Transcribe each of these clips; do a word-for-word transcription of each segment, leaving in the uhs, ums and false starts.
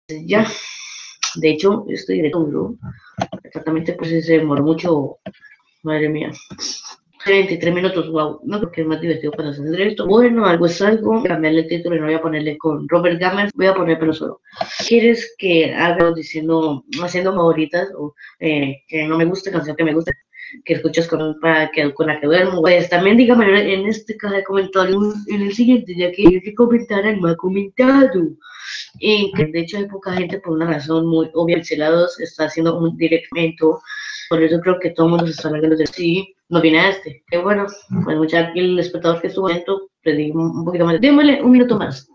ya, de hecho, estoy directo, bro. Exactamente, pues se demoró mucho, madre mía. veintitrés minutos, wow, no creo que es más divertido para hacer directo. Bueno, algo es algo, cambiarle el título y no voy a ponerle con Robert Gamer, voy a poner pero solo. ¿Quieres que haga diciendo, haciendo favoritas o eh, que no me guste, canción que me guste, que escuchas con, para que, con la que duermo? Pues también dígame en este caso de comentarios en el siguiente, ya que el que comentaran no ha comentado. Y que de hecho hay poca gente por una razón muy obvia, Pixelados está haciendo un directo, por eso creo que todo el mundo se está hablando de sí, no viene a este. Que bueno, pues mucha el espectador que estuvo atento, le di un poquito más. Démosle un minuto más.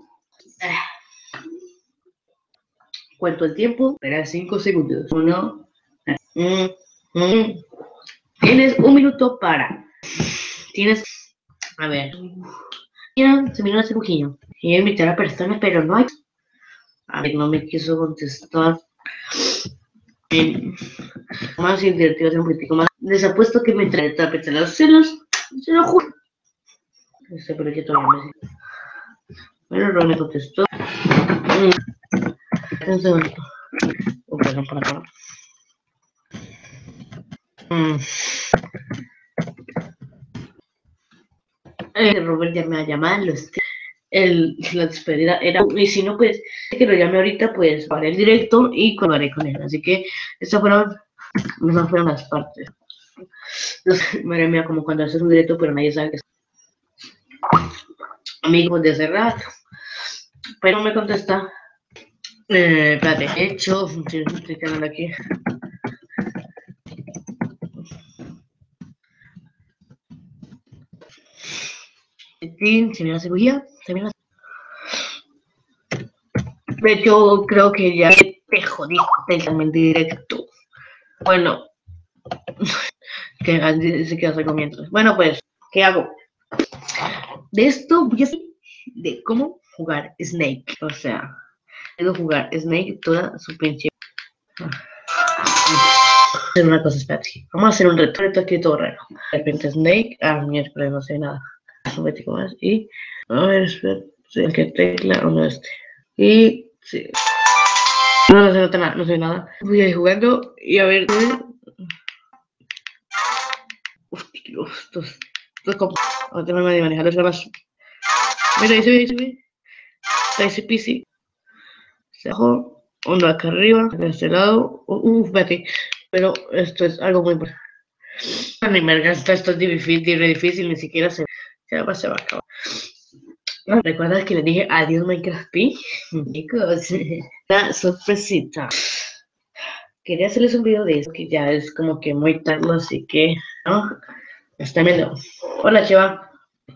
Cuento el tiempo, espera cinco segundos. Uno, mm, mm. Tienes un minuto para. Tienes, a ver, ya se miró la cirugía. Iba a invitar a personas, pero no hay. A ver, no me quiso contestar. Eh, más divertido, un poquitico más. Les apuesto que me trae tapete las celos. Se lo juro. Este, pero yo todavía me siento. Bueno, no me contestó. Mm. Un segundo. Oh, perdón, por acá. Mm. Eh, Robert ya me ha llamado. Los el, la despedida era, y si no, pues, que lo llame ahorita, pues, para el directo y colaboraré con él. Así que, estas fueron, esas fueron las partes. Los, madre mía, como cuando haces un directo, pero nadie sabe que es amigos de hace rato. Pero no me contesta. Eh, espérate, hecho, estoy quedando aquí. Se me la cirugía, se me la... De hecho, creo que ya te jodiste el directo. Bueno, que se queda comiendo. Bueno, pues, ¿qué hago? De esto voy a hacer de cómo jugar Snake. O sea, puedo jugar Snake toda su pinche. Vamos a hacer una cosa, espérate. Vamos a hacer un reto, reto aquí todo raro. De repente Snake, ah, miércoles, no sé nada. Un poquito más y, a ver, espera, ¿en qué tecla? O no este. Y, sí. No, no se nota nada, no sé nada. Voy a ir jugando y a ver. Uf, estos, estos como. No tengo manera de manejar las garras. Mira, ahí se ve, ahí se ve. Está ese P C. Se bajó. Uno acá arriba, de este lado. Uf, espérate. Pero esto es algo muy importante. Ni merga, esto, esto es difícil, difícil, ni siquiera se, se, va, se va a acabar. ¿No? ¿Recuerdas que le dije adiós Minecraft P? Chicos, una sorpresita. Quería hacerles un video de eso, que ya es como que muy tarde, así que, ¿no? Está viendo. Hola, Cheva.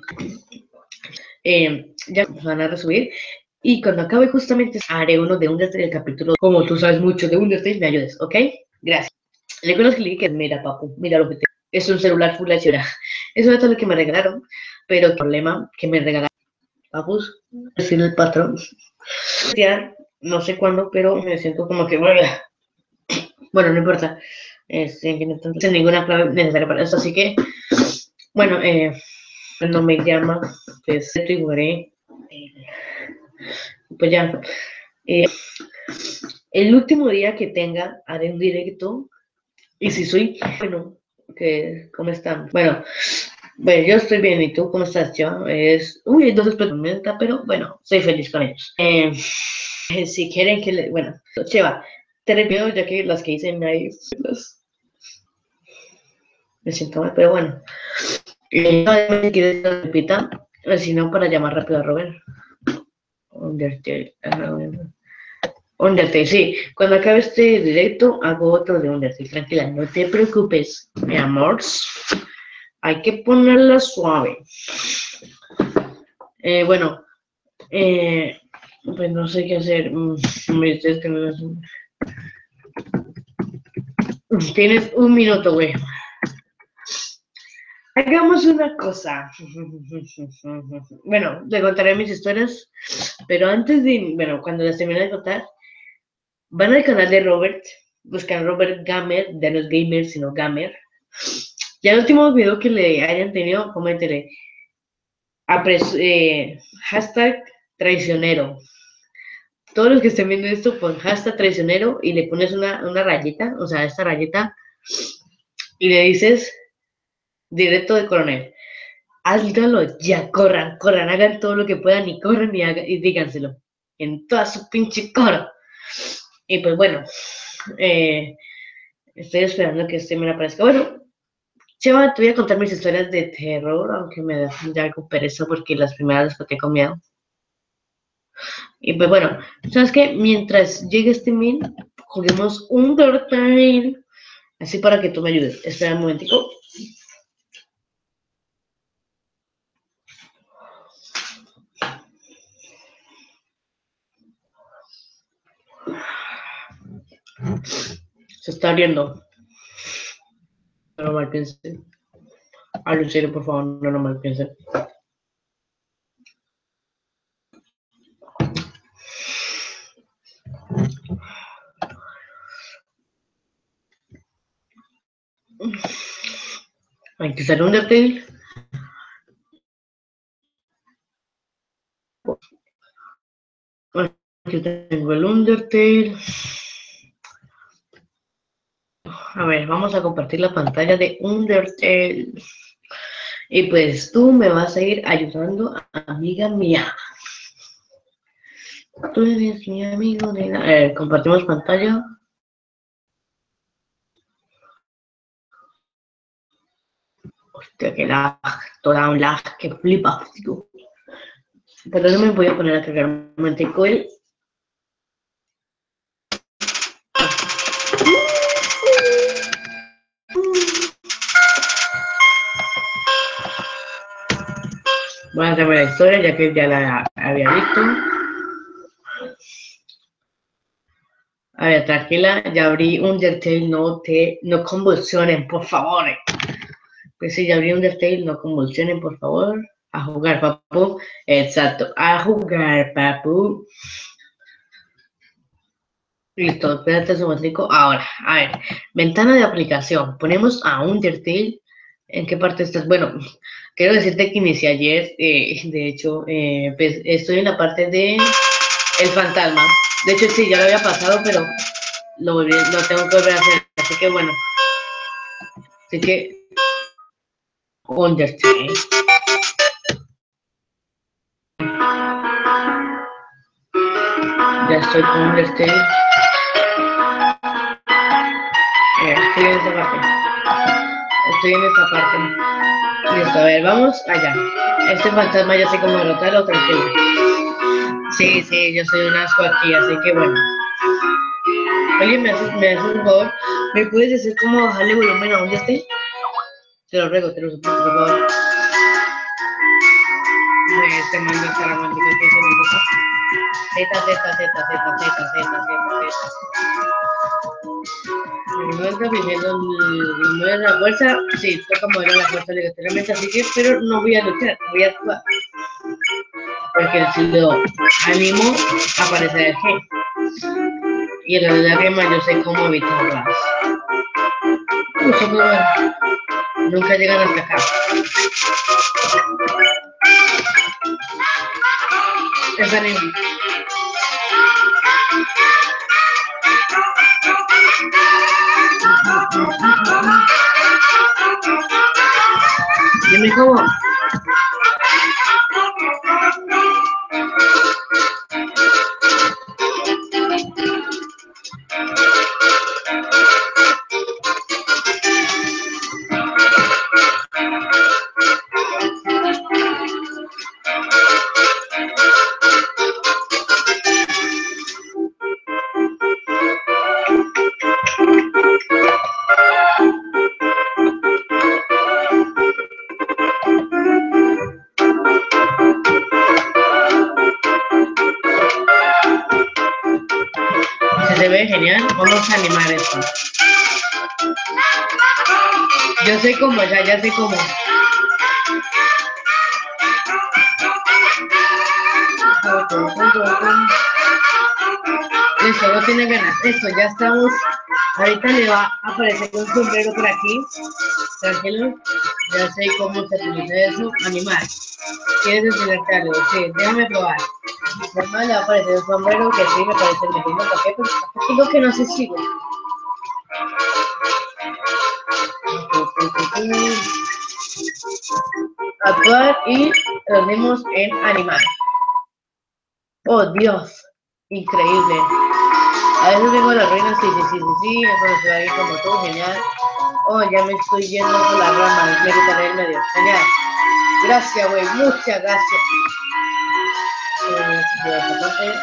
Eh, ya van a resubir. Y cuando acabe justamente haré uno de Undertale, el capítulo. Como tú sabes mucho de Undertale, me ayudes, ¿ok? Gracias. Le acuerdo que le dije que mira, papu, mira lo que te... Es un celular Full H D. Eso es todo lo que me regalaron, pero el problema que me regalaron, papus, decir el patrón. Ya, no sé cuándo, pero me siento como que, bueno, bueno no importa. Este, que no tengo ninguna clave necesaria para eso, así que, bueno, eh, no me llama, pues, y jugaré. Pues ya, eh, el último día que tenga, haré un directo. Y si soy, bueno, que, ¿cómo están? Bueno, bueno, yo estoy bien, ¿y tú cómo estás, yo? Es, uy, hay dos experimentos, pero bueno, soy feliz con ellos. Eh, si quieren que le, bueno, Cheva, te repito, ya que las que hice ahí, las, me siento mal, pero bueno. Eh, no quieres que repita, si no, para llamar rápido a Robert. Undertale, Undertale, sí. Cuando acabe este directo, hago otro de Undertale. Tranquila, no te preocupes, mi amor. Hay que ponerla suave. Eh, bueno, eh, pues no sé qué hacer. Me dices que no es... Tienes un minuto, güey. Hagamos una cosa. Bueno, le contaré mis historias, pero antes de, bueno, cuando las termine de contar, van al canal de Robert, buscan Robert Gamer, de los gamers, sino Gamer. Ya el último video que le hayan tenido, coméntele. Eh, hashtag traicionero. todos los que estén viendo esto, pon hashtag traicionero y le pones una, una rayita, o sea, esta rayita, y le dices directo de coronel. Háganlo ya, corran, corran, hagan todo lo que puedan y corran y, hagan, y díganselo. En toda su pinche coro. Y pues bueno, eh, estoy esperando que este me aparezca. Bueno, Cheva, te voy a contar mis historias de terror, aunque me da ya algo pereza porque las primeras las conté con miedo. Y pues bueno, ¿sabes qué? Mientras llegue este min, juguemos un Undertale. Así para que tú me ayudes. Espera un momentico. Se está abriendo. No, no mal piense. Hablo en serio, por favor, no, no mal piense. Hay que ser Undertale. Aquí tengo el Undertale. A ver, vamos a compartir la pantalla de Undertale. Y pues tú me vas a ir ayudando, amiga mía. Tú eres mi amigo de la... Eh, compartimos pantalla. Hostia, que lag. Toda un lag que flipa, tío. Pero no me voy a poner a cargar un momentico el... Voy a hacerme la historia ya que ya la había visto. A ver, tranquila, ya abrí Undertale, no te, no convulsionen, por favor. Pues sí, ya abrí Undertale, no convulsionen, por favor. A jugar, papu. Exacto, a jugar, papu. Listo, espérate un momentico. Ahora, a ver, ventana de aplicación. Ponemos a Undertale. ¿En qué parte estás? Bueno, quiero decirte que inicié ayer. Eh, de hecho, eh, pues, estoy en la parte de el fantasma. De hecho, sí, ya lo había pasado, pero lo, volví, lo tengo que volver a hacer. Así que bueno. Así que Undertale. Ya estoy con Undertale. Eh, estoy en esta parte. Estoy en esta parte. Listo, a ver, vamos allá. Este fantasma ya sé cómo derrotarlo, tranquilo. Sí, sí, yo soy un asco aquí, así que bueno. Oye, ¿me haces, me haces un favor? ¿Me puedes decir cómo bajarle volumen a donde esté? Te lo ruego, te lo suplico, por favor. Este mando está romántico que se me toca. Z, Z, Z, Z, Z, Z, Z, Z. No está pidiendo no es la fuerza, sí, toca mover la fuerza obligatoriamente, así que, pero no voy a luchar, voy a actuar. Porque si lo animo, aparecerá el G. Y en la lágrima yo sé cómo evitarlas. Uso muy bueno. Nunca llegan hasta acá. Es anime. Dime cómo. Se ve genial, vamos a animar esto. Yo sé cómo, ya, ya sé cómo. Listo, no tiene ganas. Listo, ya estamos. Ahorita le va a aparecer un sombrero por aquí. Tranquilo. Ya sé cómo se utiliza eso. Animar. ¿Quieres enseñarte algo? Sí, déjame probar. Normal le va a aparecer un sombrero que sí me parece el mismo paquete. Digo que no se sigue. Actuar y los mismos en animal. Oh Dios, increíble. A veces vengo a las ruinas, sí, sí, sí, sí, sí, me conocí a alguien como tú, genial. Oh, ya me estoy yendo por las ramas, me quitaré el medio, genial. Gracias, güey, muchas gracias. Eh, de esta parte.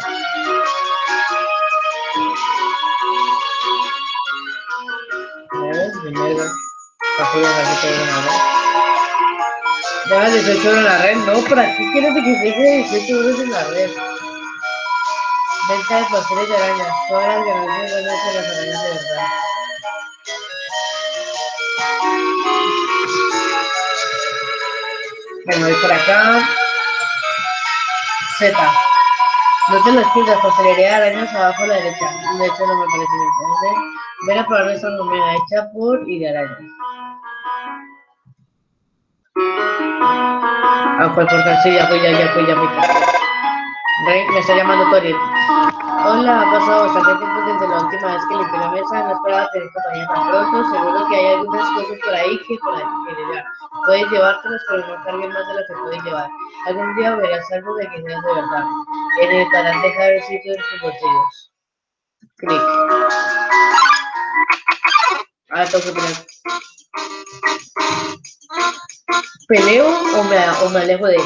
¿Ves? De mierda. Para que ya me quede una red. Ya dieciocho euros en la red, no, ¿para qué quieres que deje dieciocho euros en la red? Venta de pasteles de arañas, todas las ganancias van a ser las arañas de verdad. Bueno, voy por acá. Z. No te lo escribas, pastelería de arañas abajo a la derecha. De hecho, no me parece interesante. Ven a probar nuestra comida hecha por y de arañas. Ah, fue por sí, ya fui, ya, ya fui, ya fui. Rey, me está llamando Tori. Hola, ha pasado bastante tiempo desde la última vez que limpié la mesa. No esperaba tener compañía tan pronto. Seguro que hay algunas cosas por ahí que por ahí que llevar. Puedes llevártelas, pero no carguen más de lo que puedes llevar. Algún día verás algo de que seas de verdad. Necesitarás dejar el sitio en tus bolsillos. Clic. Ahora tengo que poner. ¿Peleo o me, o me alejo de él?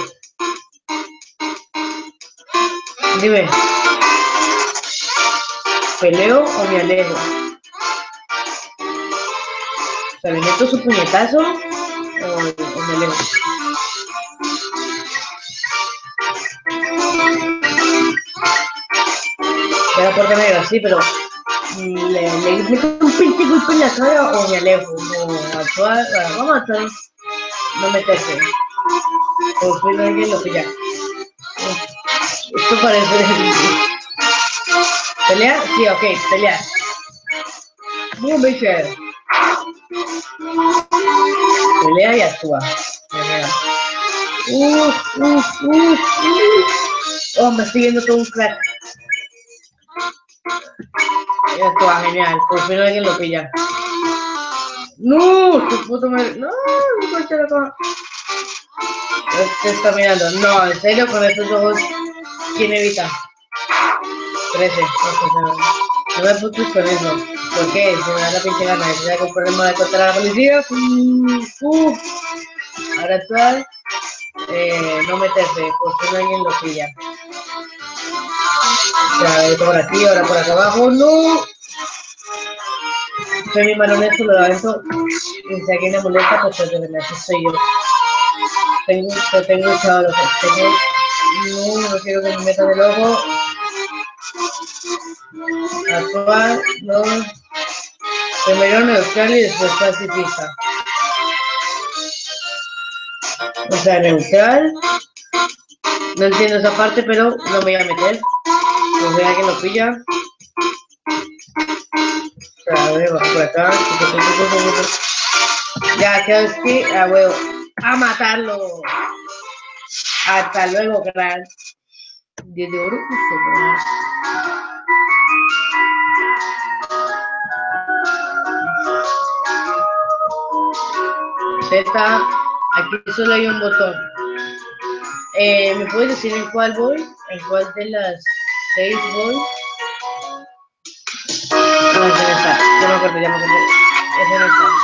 Dime. ¿Peleo o me alejo? O sea, ¿le meto su puñetazo o, o me alejo? Ya la puerta negra, sí, pero le, le meto un pinche golpe en la cara o me alejo. O actuar, vamos a actuar, no meterse. O fui alguien lo pilla. Esto parece. ¿Pelea? Sí, ok, pelea. Muy bien. Pelea y actúa. Uf, uf, uf, uf. Oh, me estoy viendo todo un crack. Actúa, genial. Por fin alguien lo pilla. No, tu puto madre. No, no puede ser acá. Te está mirando. No, en serio, con estos ojos, ¿quién evita? trece. No, no, no me putos con eso. ¿Por qué? Se me da la pinche gana. Si hay un problema de contar a la policía. Uh, uh. Ahora actual. Eh, no meterse, por si no alguien lo pilla. O sea, por aquí, ahora por acá abajo. ¡No! Soy mi mano honesto, lo avento. Y si alguien me molesta, pues pues de verdad, soy yo. Tengo, yo tengo echado los ojos. Tengo. No, no quiero que me metan el ojo. Actual, no. Primero neutral y después pacifista. O sea, neutral. No entiendo esa parte, pero no me voy a meter. Pues vea que lo pilla. O sea, a ver, bajo por acá. Ya, que es que, a huevo. A matarlo. Hasta luego, crack. diez de oro, justo, ¿verdad? Z, aquí solo hay un botón. Eh, ¿Me puedes decir en cuál voy? ¿En cuál de las seis voy? No, ese no está. Ya me acuerdo, ya me acuerdo. Ese no está.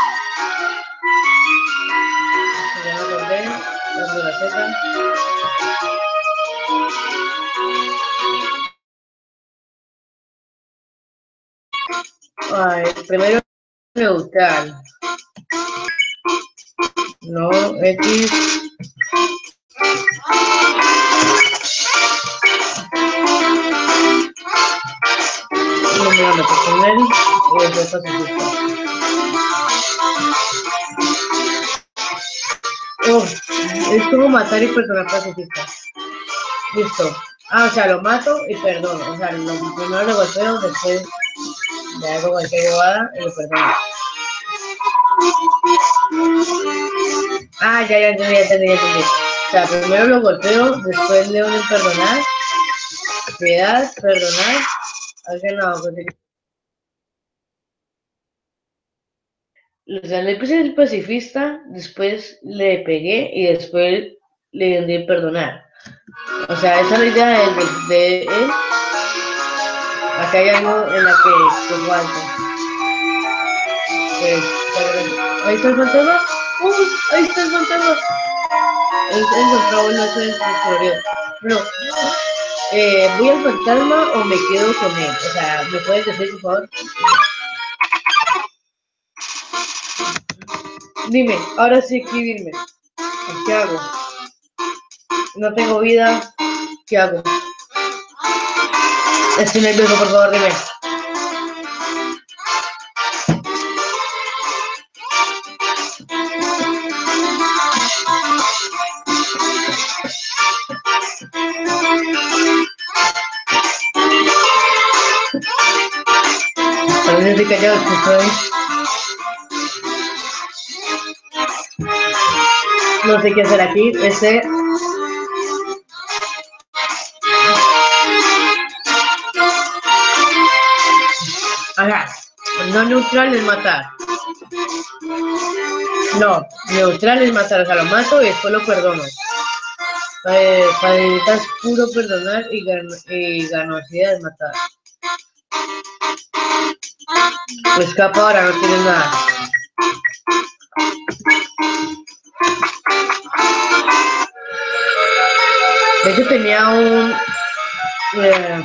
Ya me acordé. ¿Dónde la Z? Ay, primero neutral. No, X. No me van a poner. O es esta pacifista. Oh, es como matar y perdonar pacifista. Listo. Ah, o sea, lo mato y perdono. O sea, lo, primero lo golpeo, después le hago cualquier bobada y lo perdono. Ah, ya, ya entendí, ya entendí, ya entendí. O sea, primero lo golpeo, después le doy en perdonar piedad, perdonar. Alguien no, o sea, le puse el pacifista, después le pegué y después le di perdonar. O sea, esa es la idea de, de, de él. Acá hay algo en la que te falta. Pues, ahí está el fantasma. ¡Uh! Ahí está el fantasma. Ahí está encontrado el oso del floreo. Bueno, eh, ¿voy al fantasma o me quedo con él? O sea, ¿me puedes decir, por favor? Dime, ahora sí escribirme. ¿Qué hago? No tengo vida. ¿Qué hago? Estoy nervioso, por favor, dime. También estoy callado, que estoy... No sé qué hacer aquí. Ese... Ajá. No neutral es matar. No, neutral es matar. O sea, lo mato y después lo perdono. Eh, Padrita es puro perdonar y, gan y ganosidad es matar. Pues capa ahora no tiene nada. De hecho tenía un... Eh,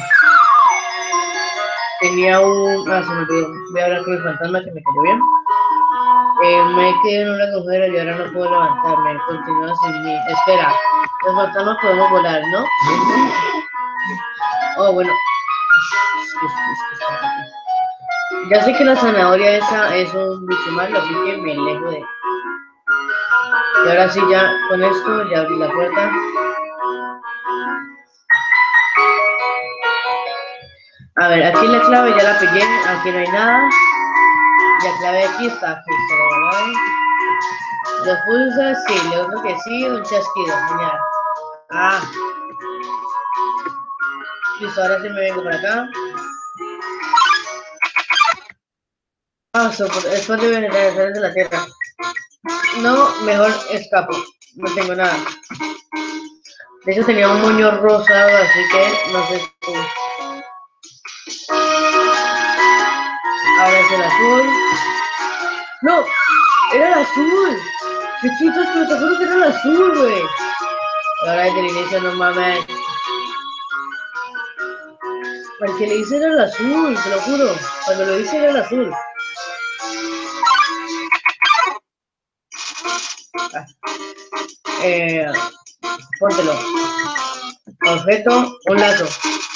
tenía un... Ah, se me olvidó. Voy a hablar con el fantasma que me quedó bien. Eh, me quedé en una agujero y ahora no puedo levantarme. Continúa sin mí. Espera. Los fantasmas podemos volar, ¿no? Oh, bueno. Ya sé que la zanahoria esa es un bicho malo, así que me alejo de... Y ahora sí, ya con esto ya abrí la puerta. A ver, aquí la clave ya la pegué, aquí no hay nada. La clave aquí está, aquí está, ¿verdad? Lo pulsas, sí, le otro que sí, un chasquido, genial. Ah. Listo, ahora sí me vengo para acá. Ah, después de regresar de la tierra. No, mejor escapo, no tengo nada. De hecho tenía un moño rosado, así que no sé cómo. Ahora es el azul. ¡No! ¡Era el azul! ¡Qué chitos, pero te juro que era el azul, güey! Y ahora desde el inicio no mames. Al que le hice era el azul, te lo juro. Cuando lo hice era el azul. Ah. Eh, póntelo. Objeto, un lazo.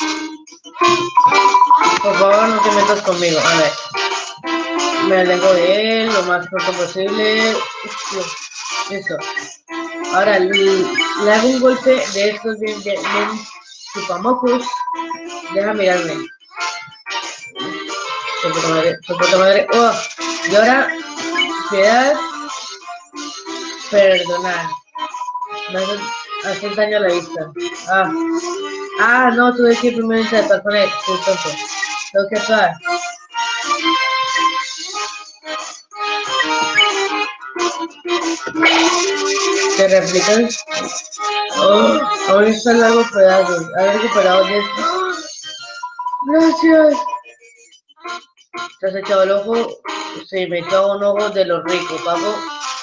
Por favor, no te metas conmigo. A ver. Me alejo de él lo más pronto posible. Listo. Ahora le, le hago un golpe de estos bien, bien, bien chupamocos. Deja mirarme. Su puta madre, su puta madre. Oh, y ahora, piedad, perdonar. Me hacen, hacen daño a la vista. Ah, ah, no, tuve que primero interactuar con él. Soy tonto. Tengo que actuar. ¿Te replicas? Oh, aún está en largos pedazos. Ha recuperado diez. ¡Oh! Gracias. ¿Te has echado el ojo? Sí, me echado un ojo de los ricos, papo.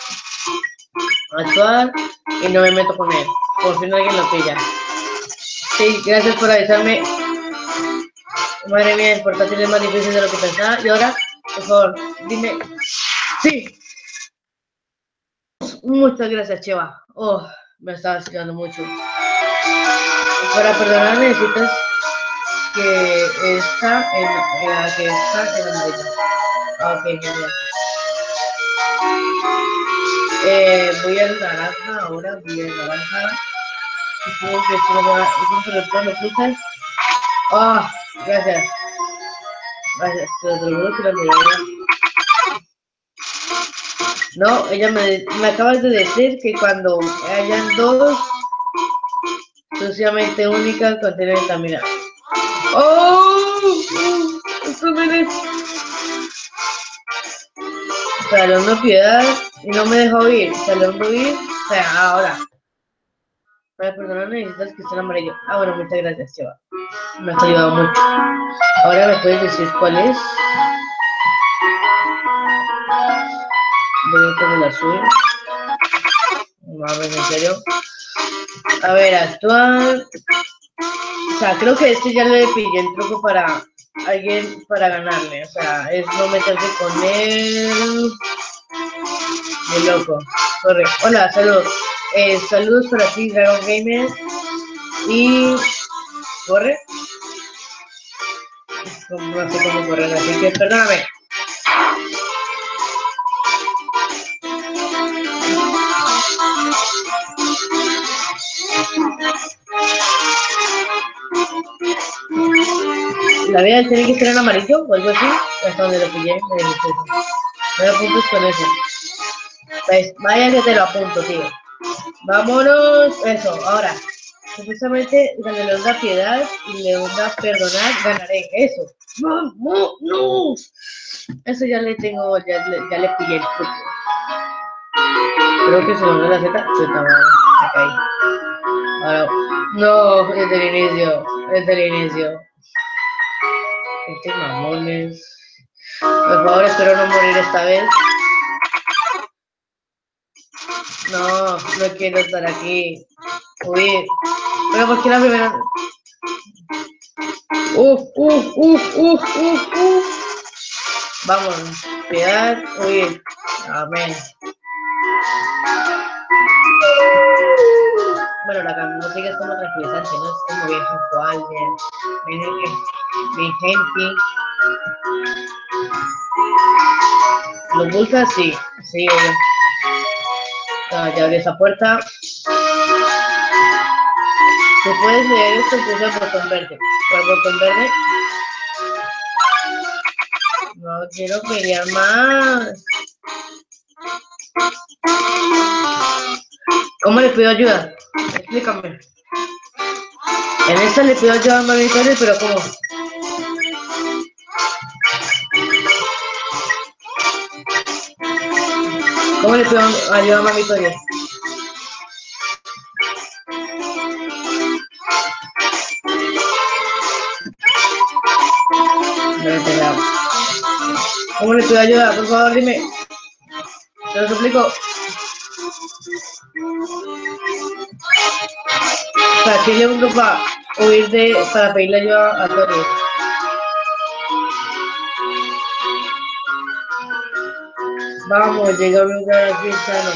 Actuar y no me meto con él. Por fin alguien lo pilla. Sí, gracias por avisarme. Madre mía, el portátil es más difícil de lo que pensaba. Y ahora, por favor, dime. Sí. Muchas gracias, Cheva. Oh, me estaba ayudando mucho. Para perdonar necesitas que está en, en la que está en la maleta. Ah, ok, genial. Eh, voy al naranja ahora, voy al naranja. Supongo que esto lo va a... ¿Eso se lo puedo frutas? Ah, gracias. Gracias, te lo juro que lo voy a... No, ella me, me acabas de decir que cuando hayan dos suciamente únicas contienen vitamina. ¡Oh! ¡Esto viene! Salón de piedad y no me deja oír. Salón de oír. O sea, ahora. Para perdonar necesitas que esté en amarillo. Ah, bueno, muchas gracias, Cheva. Me has ayudado mucho. Ahora me puedes decir cuál es. Voy a poner el azul. Mames, en serio. A ver, actuar. O sea, creo que este ya le pillé el truco para alguien para ganarme. O sea, es no meterse con él. De loco. Corre. Hola, saludos. Eh, saludos para ti, Dragon Gamer. Y. Corre. No sé cómo correr, así que perdóname. La vida tiene que ser en amarillo o algo así. Hasta donde lo pillé, me dice eso. No me apuntes con eso. Pues, vaya que te lo apunto, tío. Vámonos. Eso, ahora. Supuestamente, cuando le da piedad y le da perdonar, ganaré. Eso. No, no, no. Eso ya le tengo, ya, ya le pillé el truco. Creo que se me la Z. Z, me caí. Ahora, no, desde el inicio. Desde el inicio. Este mamones. Por favor, espero no morir esta vez. No, no quiero estar aquí. Uy, pero ¿por qué la primera? Uf, uf, uf, uf, uf, uf. Vamos, piedad, huir. Amén. Bueno, la música es como tranquilizante, ¿no? Es como bien sensual, bien, bien, bien gentil. Los dulces, sí, sí, obvio. Ah, ya abrí esa puerta. Si puedes leer esto, pulsa el botón verde. ¿Cuál botón verde? No quiero pelear más. ¿Cómo le pido ayuda? Explícame. En esta le pido ayuda a Mami Victoria, pero ¿cómo? ¿Cómo le pido ayuda a Mami Victoria? No he enterado. ¿Cómo le pido ayuda? Por favor, dime. Te lo suplico. ¿Para qué le uno para huir de, para pedirle ayuda a Tori? Vamos, llega a un lugar aquí sano.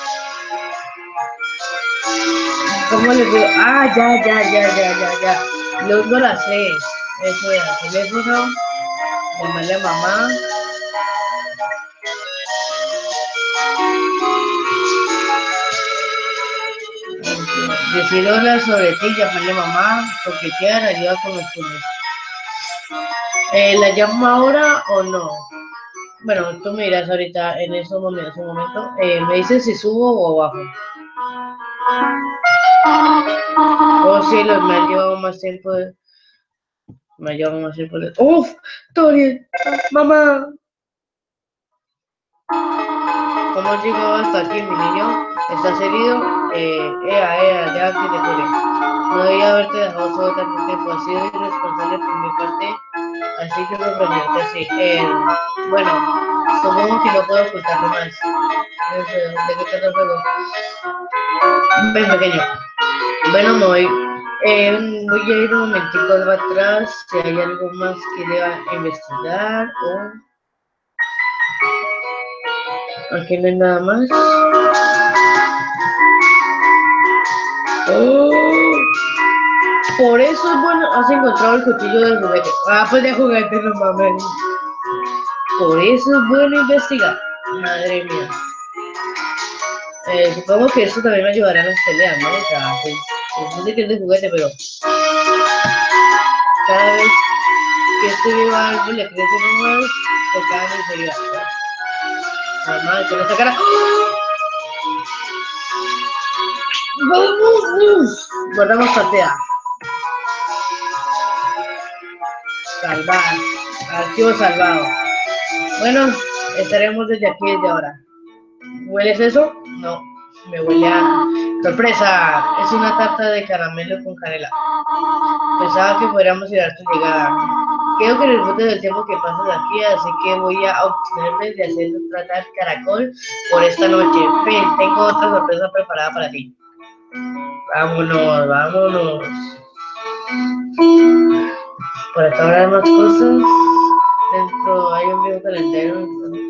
¿Cómo le pido? Ah, ya, ya, ya, ya, ya, ya. Los no la sé. Eso era teléfono. Llamarle a mamá. Decir hola sobre ti, llamarle a mamá, coquetear, ayuda con los turnos. Eh, ¿La llamo ahora o no? Bueno, tú me dirás ahorita en ese momento. Ese momento. Eh, me dices si subo o bajo. Oh, cielos, me han llevado más tiempo de... Me han llevado más tiempo de... ¡Uf! ¡Tori! ¡Mamá! ¿Cómo has llegado hasta aquí, mi niño? ¿Estás herido? Eh, ea, ea, ya que te cure. No debía haberte dejado solo tanto tiempo. Ha sido irresponsable por mi parte. Así que proponerte así. Eh, bueno, supongo que no puedo ocultarlo más. No sé, ¿de qué trata el juego? Ven, pequeño. Bueno, me voy. Eh, voy a ir un momentico algo atrás. Si hay algo más que deba investigar o... Aquí no hay nada más. Oh, por eso es bueno, has encontrado el cuchillo del juguete. Ah, pues de juguete no mames. Por eso es bueno investigar. Madre mía. Eh, supongo que eso también me ayudará en las peleas, ¿no? O sea, pues, pues sé que es de juguete, pero cada vez que este vivo algo le crece uno más, por cada vez se iba. Normal, con esta cara. ¡Vamos! Guardamos partida. Salvar. Archivo salvado. Bueno, estaremos desde aquí desde ahora. ¿Hueles eso? No. Me huele a... ¡Sorpresa! Es una tarta de caramelo con canela. Pensaba que podríamos ir a tu llegada. Quiero que disfrutes del tiempo que pasas aquí, así que voy a obtenerme de hacer tratar caracol por esta noche. Ven, tengo otra sorpresa preparada para ti. Vámonos, vámonos. Por acá habrá más cosas. Dentro hay un viejo calendario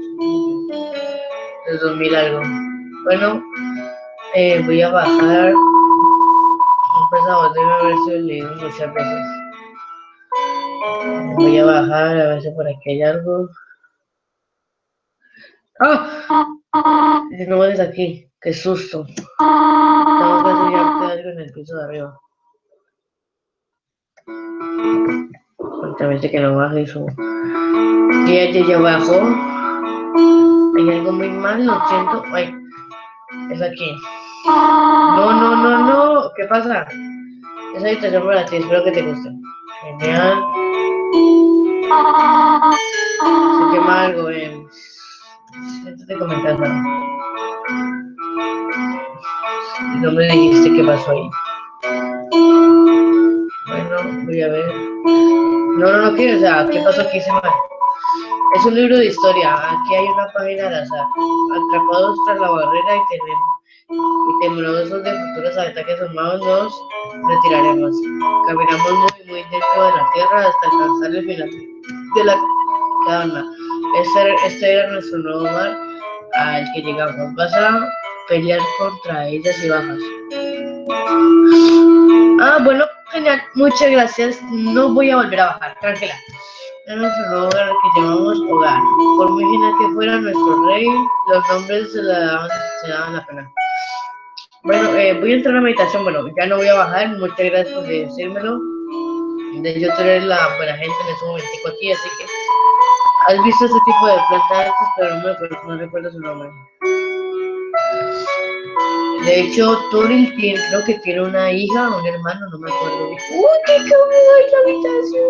de dos mil algo. Bueno, eh, voy a bajar. Pues a debe haberse leído muchas veces. Voy a bajar a ver si por aquí hay algo. ¡Ah! No ves aquí. ¡Qué susto! Tengo que enseñarte algo en el piso de arriba. Justamente que no baje y subo. Y ella ya bajó. Hay algo muy mal, lo siento. Ay, es aquí. No, no, no, no. ¿Qué pasa? Esa habitación para ti, espero que te guste. Genial. Se quema algo, eh. Siéntate comentando. No me dijiste qué pasó ahí. Bueno, voy a ver. No, no, no quiero, o sea, ¿qué pasó aquí, semana? Es un libro de historia. Aquí hay una página al azar. Atrapados tras la barrera y, tenemos, y temerosos de futuros ataques armados, nos retiraremos. Caminamos muy, muy dentro de la tierra hasta alcanzar el final de la cadena. Este, este era nuestro nuevo mar al que llegamos. Vas a pelear contra ellas y bajas. Ah, bueno, genial. Muchas gracias. No voy a volver a bajar. Tranquila. Es nuestro nuevo hogar que llamamos hogar. Por muy genial que fuera nuestro rey, los nombres se le daban, se daban la pena. Bueno, eh, voy a entrar a la meditación. Bueno, ya no voy a bajar. Muchas gracias por decírmelo. De yo tener la buena gente en ese momentico aquí, así que has visto este tipo de plantas antes, pero no, me acuerdo, no recuerdo su nombre. De hecho, Turing tiene, creo que tiene una hija o un hermano, no me acuerdo. ¡Uy, qué cómodo es la habitación!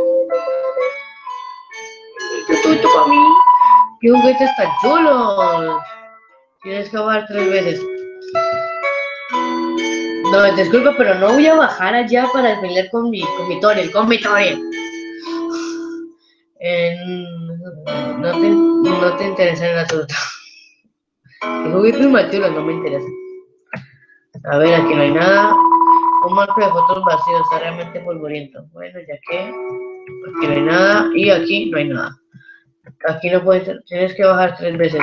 ¡Esto para mí! ¡Qué juguetes tan chulos! Tienes que bajar tres veces. No, disculpa, pero no voy a bajar allá para pelear con mi, con mi Toriel, con mi Toriel. Eh, no, te, no te interesa en absoluto. El juguete más chulo no me interesa. A ver, aquí no hay nada. Un marco de fotos vacío, está realmente polvoriento. Bueno, ya que aquí no hay nada. Y aquí no hay nada. Aquí no puedes, tienes que bajar tres veces.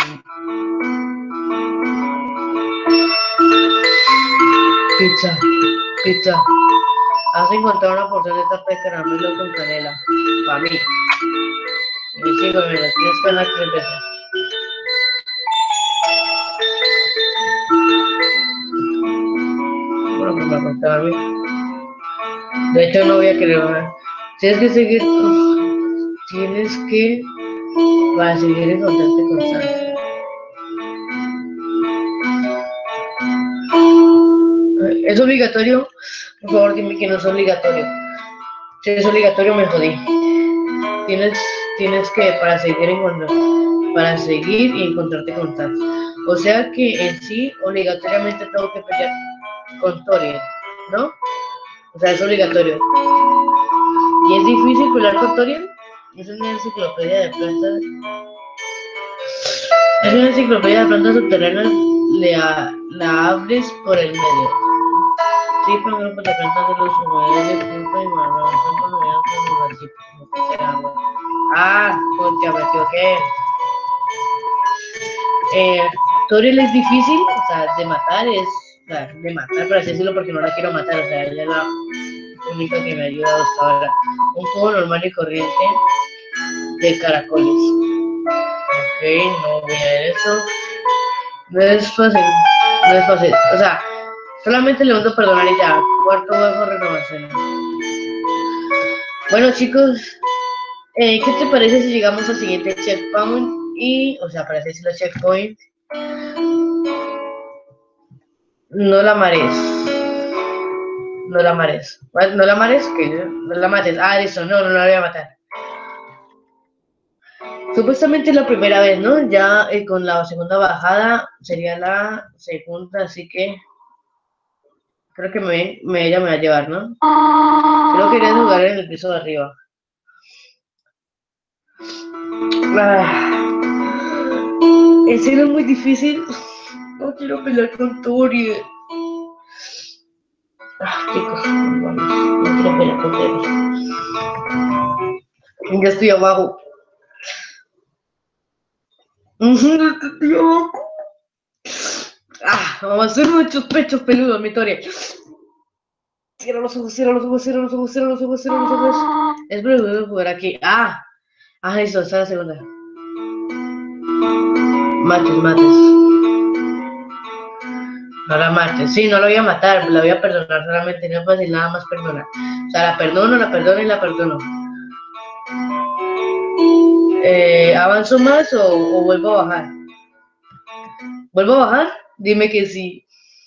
Pizza, pizza. Has encontrado una porción de tarta de caramelo con canela. Para mí. Y sigo, mira, tienes que bajar tres veces. Bueno, pues me contaba a mí. De hecho, no voy a querer bajar. Tienes que seguir. Tienes que. Para seguir encontrarte constante. ¿Es obligatorio? Por favor, dime que no es obligatorio. Si es obligatorio, me jodí. Tienes, tienes que, para seguir encontrando, para seguir y encontrarte constante. O sea que en sí, obligatoriamente tengo que pelear con Toriel, ¿no? O sea, es obligatorio. ¿Y es difícil pelear con Toriel? Es una enciclopedia de plantas. Es una enciclopedia de plantas subterráneas. La, la abres por el medio. Sí, por un grupo de plantas de los humedales de punta y marrón. Son considerados como los agua. Ah, porque me equivoqué. Eh, Toriel es difícil, o sea, de matar es, o sea, de matar, por así decirlo, porque no la quiero matar, o sea, ella es la única que me ha ayudado hasta ahora. Un juego normal y corriente de caracoles. Ok, no voy a ver eso. No es fácil, no es fácil, o sea, solamente le mando perdonar y ya. Cuarto bajo renovaciones. Bueno, chicos, eh, ¿qué te parece si llegamos al siguiente checkpoint? Y, o sea, para decirlo checkpoint, no la mares. No la mares. No la mares, que no la mates. Ah, listo, no, no la voy a matar. Supuestamente es la primera vez, ¿no? Ya eh, con la segunda bajada sería la segunda, así que creo que me, me, ella me va a llevar, ¿no? Creo que quería jugar en el piso de arriba. Ah, en serio es muy difícil. No quiero pelear con Tori. Ah, chicos, vamos, no quiero pelear con Tori. Ya estoy abajo. Estoy abajo. Ah, vamos a hacer muchos pechos peludos, mi Tori. Cierra los ojos, cierra los ojos, cierra los ojos, cierra los ojos, cierra los ojos. Espero que voy a jugar aquí. Ah, ah, eso, está la segunda. Mates, mates. No la mates. Sí, no la voy a matar, la voy a perdonar solamente. No es fácil, nada más perdonar. O sea, la perdono, la perdono y la perdono. Eh, ¿Avanzo más o, o vuelvo a bajar? ¿Vuelvo a bajar? Dime que sí.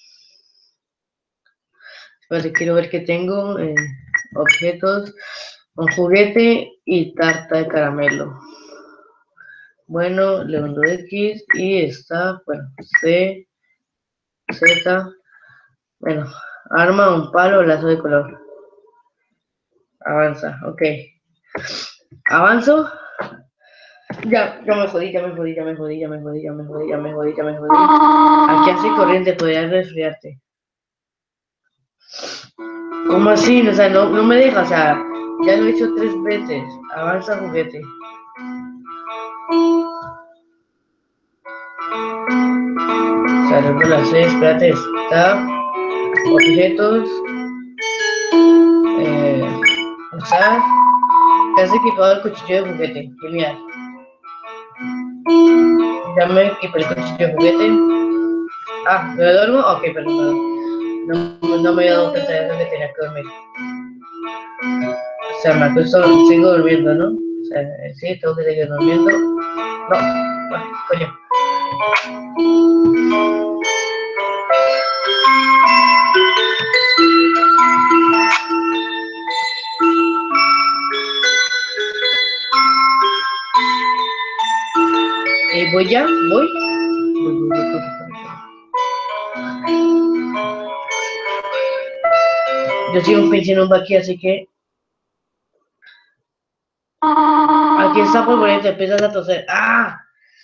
Pues quiero ver qué tengo. Eh, objetos, un juguete y tarta de caramelo. Bueno, le mando X y está, bueno, C, Z, bueno, arma, un palo, lazo de color. Avanza, ok. Avanzo. Ya, ya me jodí, ya me jodí, ya me jodí, ya me jodí, ya me jodí, ya me jodí, ya me jodí. Aquí hace corriente, podrías resfriarte. ¿Cómo así? O sea, no, no me deja, o sea, ya lo he hecho tres veces. Avanza, juguete. O sea, luego la C, espérate, está. Objetos. Eh, usar. Te has equipado el cuchillo de juguete. Genial. Ya me equipé el cuchillo de juguete. Ah, ¿me duermo? Ok, perdón, perdón. No, no me había dado cuenta de eso que tenía que dormir. O sea, me acuesto, sigo durmiendo, ¿no? O sea, sí, tengo que seguir durmiendo. No, bueno, coño. Eh, ¿Voy ya? ¿Voy? Voy, voy, voy, voy, voy. Yo sigo pensando aquí, así que... Aquí está por bonito, empiezas a toser. ¡Ah!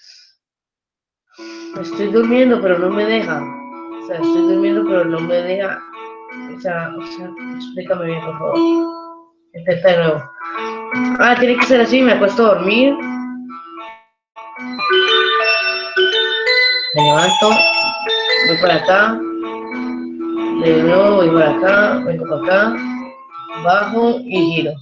Estoy durmiendo, pero no me deja. O sea, estoy durmiendo, pero no me deja. O sea, o sea, explícame bien, por favor. Intenta de nuevo. Ah, tiene que ser así, me acuesto a dormir. Me levanto, voy para acá. De nuevo voy para acá, vengo para acá. Bajo y giro.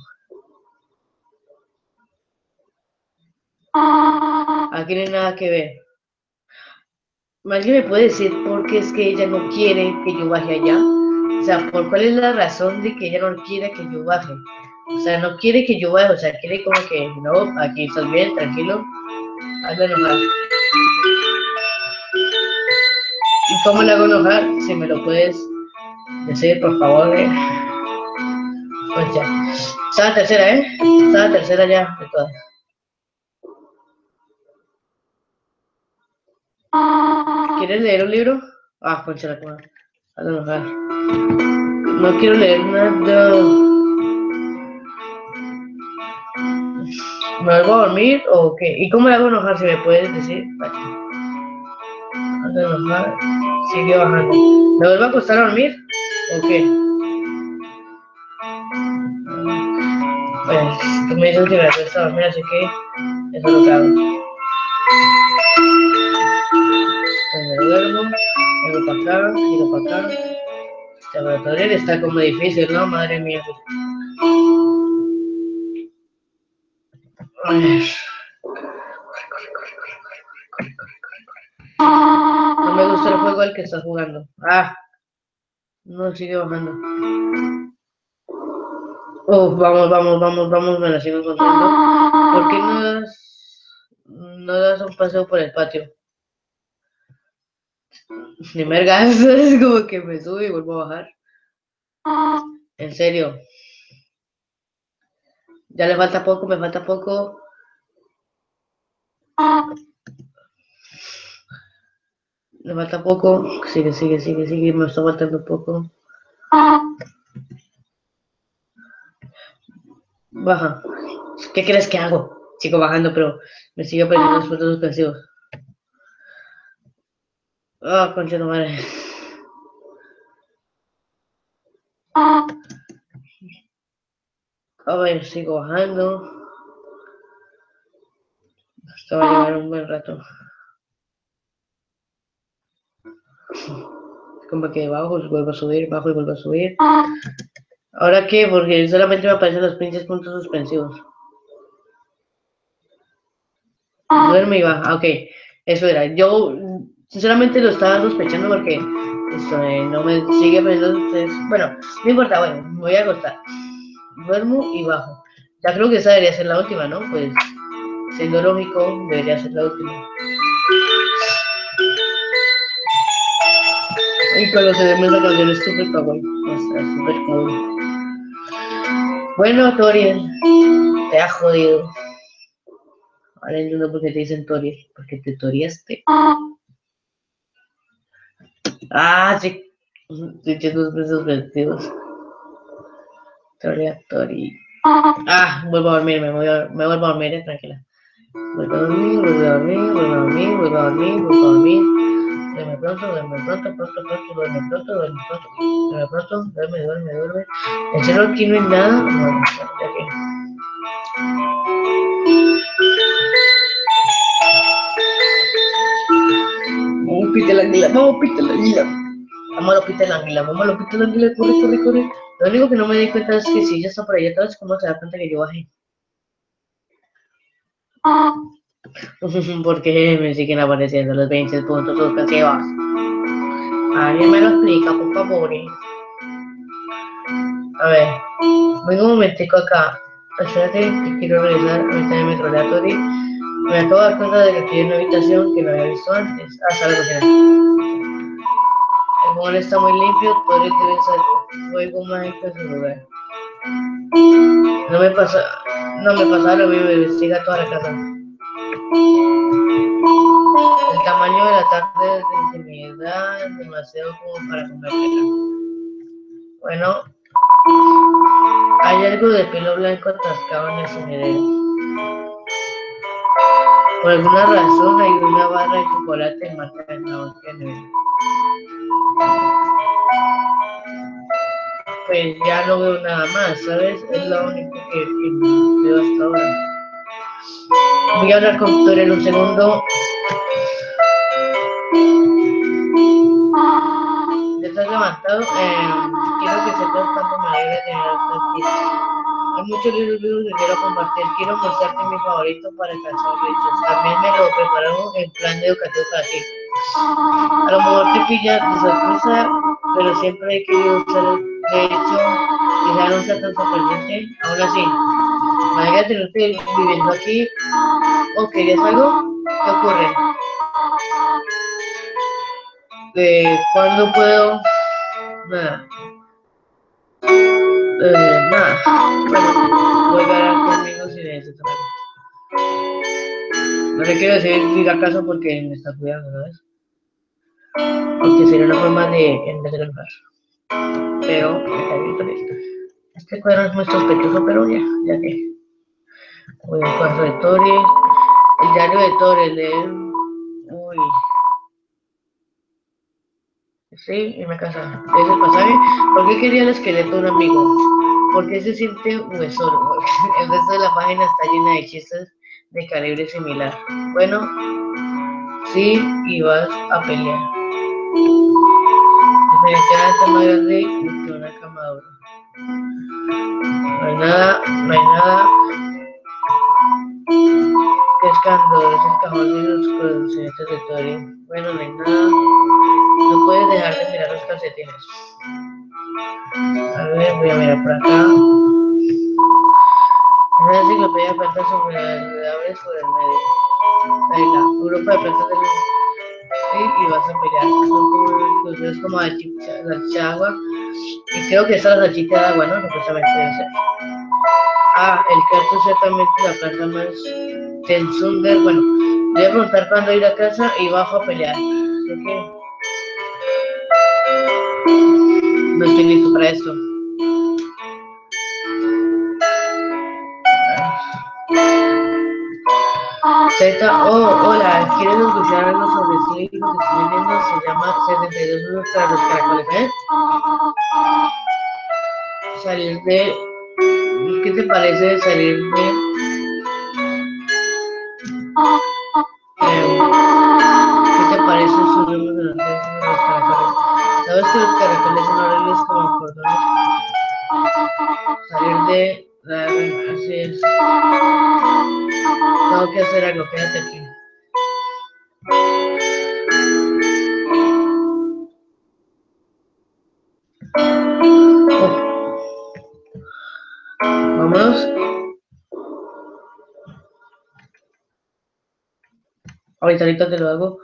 Aquí no hay nada que ver. ¿Alguien me puede decir por qué es que ella no quiere que yo baje allá? O sea, ¿por cuál es la razón de que ella no quiere que yo baje? O sea, no quiere que yo baje, o sea, quiere como que, no, aquí estás bien, tranquilo, hazlo enojar. ¿Y cómo le hago enojar? Si me lo puedes decir, por favor, eh. Pues ya. Está la tercera, ¿eh? Está la tercera ya de todas. ¿Quieres leer un libro? Ah, concha la cama. Hazlo enojar. No quiero leer nada. ¿Me vuelvo a dormir o qué? ¿Y cómo le hago enojar? Si me puedes decir. Hazlo enojar. Sigue bajando. ¿Me vuelvo a acostar a dormir? ¿O qué? Pues tú me dices que me acuesto a dormir, así que eso es lo que hago. Pues me duermo, vengo para acá, giro para acá. Este laboratorio está como difícil, ¿no? Madre mía. A ver. No me gusta el juego al que estás jugando. Ah, no sigue bajando. Oh, vamos, vamos, vamos, vamos, me la sigo encontrando. ¿Por qué no das, no das un paseo por el patio? Ni mergas, es como que me subo y vuelvo a bajar. En serio. Ya le falta poco, me falta poco. Me falta poco. Sigue, sigue, sigue, sigue. Me está faltando poco. Baja. ¿Qué crees que hago? Sigo bajando, pero me sigue perdiendo los puntos suspensivos. Ah, concha de madre. A ver, sigo bajando. Esto va a llevar un buen rato. Como que bajo, vuelvo a subir, bajo y vuelvo a subir. ¿Ahora qué? Porque solamente me aparecen los pinches puntos suspensivos. Duerme y baja. Ok, eso era. Yo sinceramente lo estaba sospechando porque esto, eh, no me sigue poniendo. Entonces, bueno, no importa, bueno, me voy a acostar. Duermo y bajo. Ya creo que esa debería ser la última, ¿no? Pues siendo lógico, debería ser la última. Y cuando se ve esa canción es súper kawaii. Está súper kawaii. Bueno, Toriel, te ha jodido. Ahora entiendo por qué te dicen Toriel. Porque te toriaste. Ah, sí. Estoy echando los besos vestidos. Toria, Tori. Ah, vuelvo a dormir, me, voy a, me vuelvo a dormir, eh, tranquila. Vuelvo a dormir, vuelvo a dormir, vuelvo a dormir, vuelvo a dormir, vuelvo a dormir. Duerme pronto, duerme pronto, pronto, pronto, duerme pronto, duerme pronto. Duerme pronto, duerme, duerme, duerme. El cielo aquí no hay nada. Bueno, ya que. Vamos, pita la águila, vamos, pita la águila. Vamos a lo pita la águila, vamos a lo pita la águila, corre, corre, corre. Lo único que no me di cuenta es que si ella está por allá atrás, ¿cómo se da cuenta que yo bajé? Porque me siguen apareciendo los veinte puntos suspensivos. Alguien me lo explica, por favor. A ver, vengo un momentico acá. Espérate, que quiero revisar. Ahorita me trolea Tori. Me acabo de dar cuenta de que aquí hay una habitación que no había visto antes. Ah, sale la cocina. El mueble está muy limpio. Tori debe ser fuego mágico en su lugar. No me pasa, no me pasaba lo mismo, investiga toda la casa. El tamaño de la tarde de intimidad es demasiado como para comértela. Bueno, hay algo de pelo blanco atascado en el sumidero. Por alguna razón hay una barra de chocolate marcada en la boca de Noel. Pues ya no veo nada más, ¿sabes? Es lo único que, que veo hasta ahora. Voy a hablar con Tori en un segundo. ¿Ya estás levantado? Eh, quiero que sepas cuánto me alegra tenerte aquí. Hay muchos libros vivos que quiero compartir. Quiero mostrarte mi favorito para alcanzar hechos. También me lo prepararon en plan educativo para ti. A lo mejor te pilla de sorpresa, pero siempre he querido usar. De hecho, quizá no sea tan sorprendente. Aún así, me alegra tenerte viviendo aquí. ¿O querías algo? ¿Qué ocurre? ¿De cuándo puedo? Nada. Eh, nada. Bueno, vuelve a hablar conmigo si necesitas algo. No le quiero decir diga caso porque me está cuidando, ¿sabes? Aunque sería una forma de entender el caso. Pero me cae bien con esto. Este cuadro es muy sospechoso, pero ya, ya que. Voy al cuarto de Tori. El diario de Tori, leer. Uy. Sí, en la casa. ¿Es el pasaje? ¿Por qué quería el esqueleto de un amigo? ¿Por qué se siente huesón? El resto de la página está llena de chistes de calibre similar. Bueno, sí, y vas a pelear. Definitivamente más grande que una camadura. No hay nada, no hay nada. Qué escándalo, es el cajón de los calcetines de Tori. Bueno, no hay nada. No puedes dejar de mirar los calcetines. A ver, voy a mirar por acá. Una enciclopedia de plantas sobre alrededores sobre el medio. Ahí está, un grupo de plantas del sí, y vas a pelear. Son como inclusiones como la salchicha de agua. Y creo que esta es la salchicha de agua, ¿no? Supuestamente debe ser. Ah, el cactus es ciertamente la planta más tensunder. Bueno, voy a preguntar cuándo ir a casa y bajo a pelear. Así que No estoy listo para esto. Z, oh, hola, ¿quieres escuchar algo sobre este libro que estoy leyendo? Se llama setenta y dos usos para los caracoles, ¿eh? Salir de... ¿Qué te parece de salir de... Eh, ¿Qué te parece subirnos de los caracoles? ¿Sabes que los caracoles son horribles como cordones? Salir de... La, así es. Tengo que hacer algo, quédate aquí. Oh. Vámonos. Ahorita, ahorita te lo hago.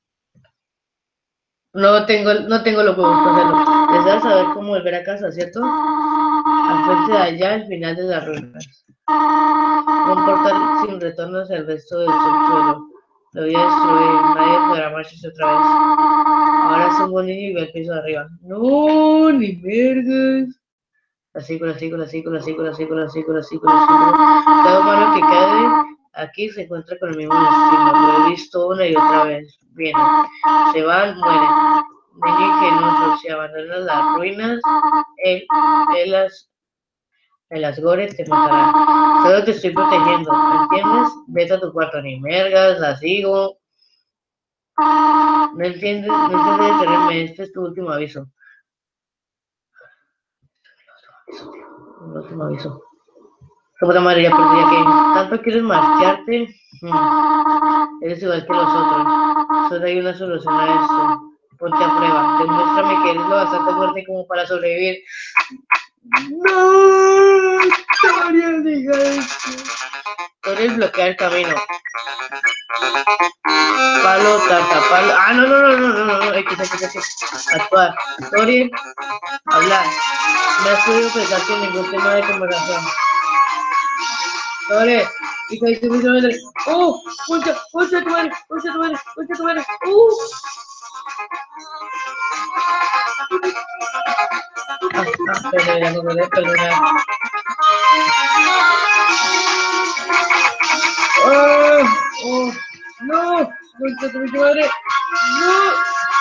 No tengo, no tengo los huevos para hacerlo. Deseas saber cómo volver a casa, ¿cierto? Al frente de allá, al final de las ruinas. Un portal sin retorno hacia el resto del subsuelo. Lo voy a destruir, nadie podrá marcharse otra vez. Ahora son un niño y ve el piso de arriba. No, ni vergas. La sigo, la sigo, la sigo, la sigo, la sigo, la sigo, la sigo, la sigo. Cada humano que quede aquí se encuentra con el mismo destino. Lo he visto una y otra vez. Vienen, se van, mueren. Niño ingenuo, si abandonas las ruinas, él, él las, el Asgore te matará. Solo te estoy protegiendo, ¿entiendes? Vete a tu cuarto, ni mergas, la sigo. No entiendes, no entiendes detenerme, este es tu último aviso. Un último aviso. Puta madre, ya perdí aquí. ¿Tanto quieres marcharte? Hmm. Eres igual que los otros. Solo hay una solución a esto. Ponte a prueba. Demuéstrame que eres lo bastante fuerte como para sobrevivir. ¡No! ¡Toriel, diga esto! Toriel bloquea el camino. Palo, tata, palo. Ah, no, no, no, no, no, no, no. X, X, X. Actuar. Toriel, hablar. No has podido pensar en ningún tema de conversación. Toriel, hijo de tu madre. ¡Oh! ¡Pucha! ¡Pucha tu madre! ¡Pucha tu madre! ¡Pucha tu madre! ¡Uh! Ah, ah, perdón, ya me acordé, perdona. ¡Oh! ¡Oh! ¡No! ¡Pucha tu madre! ¡No!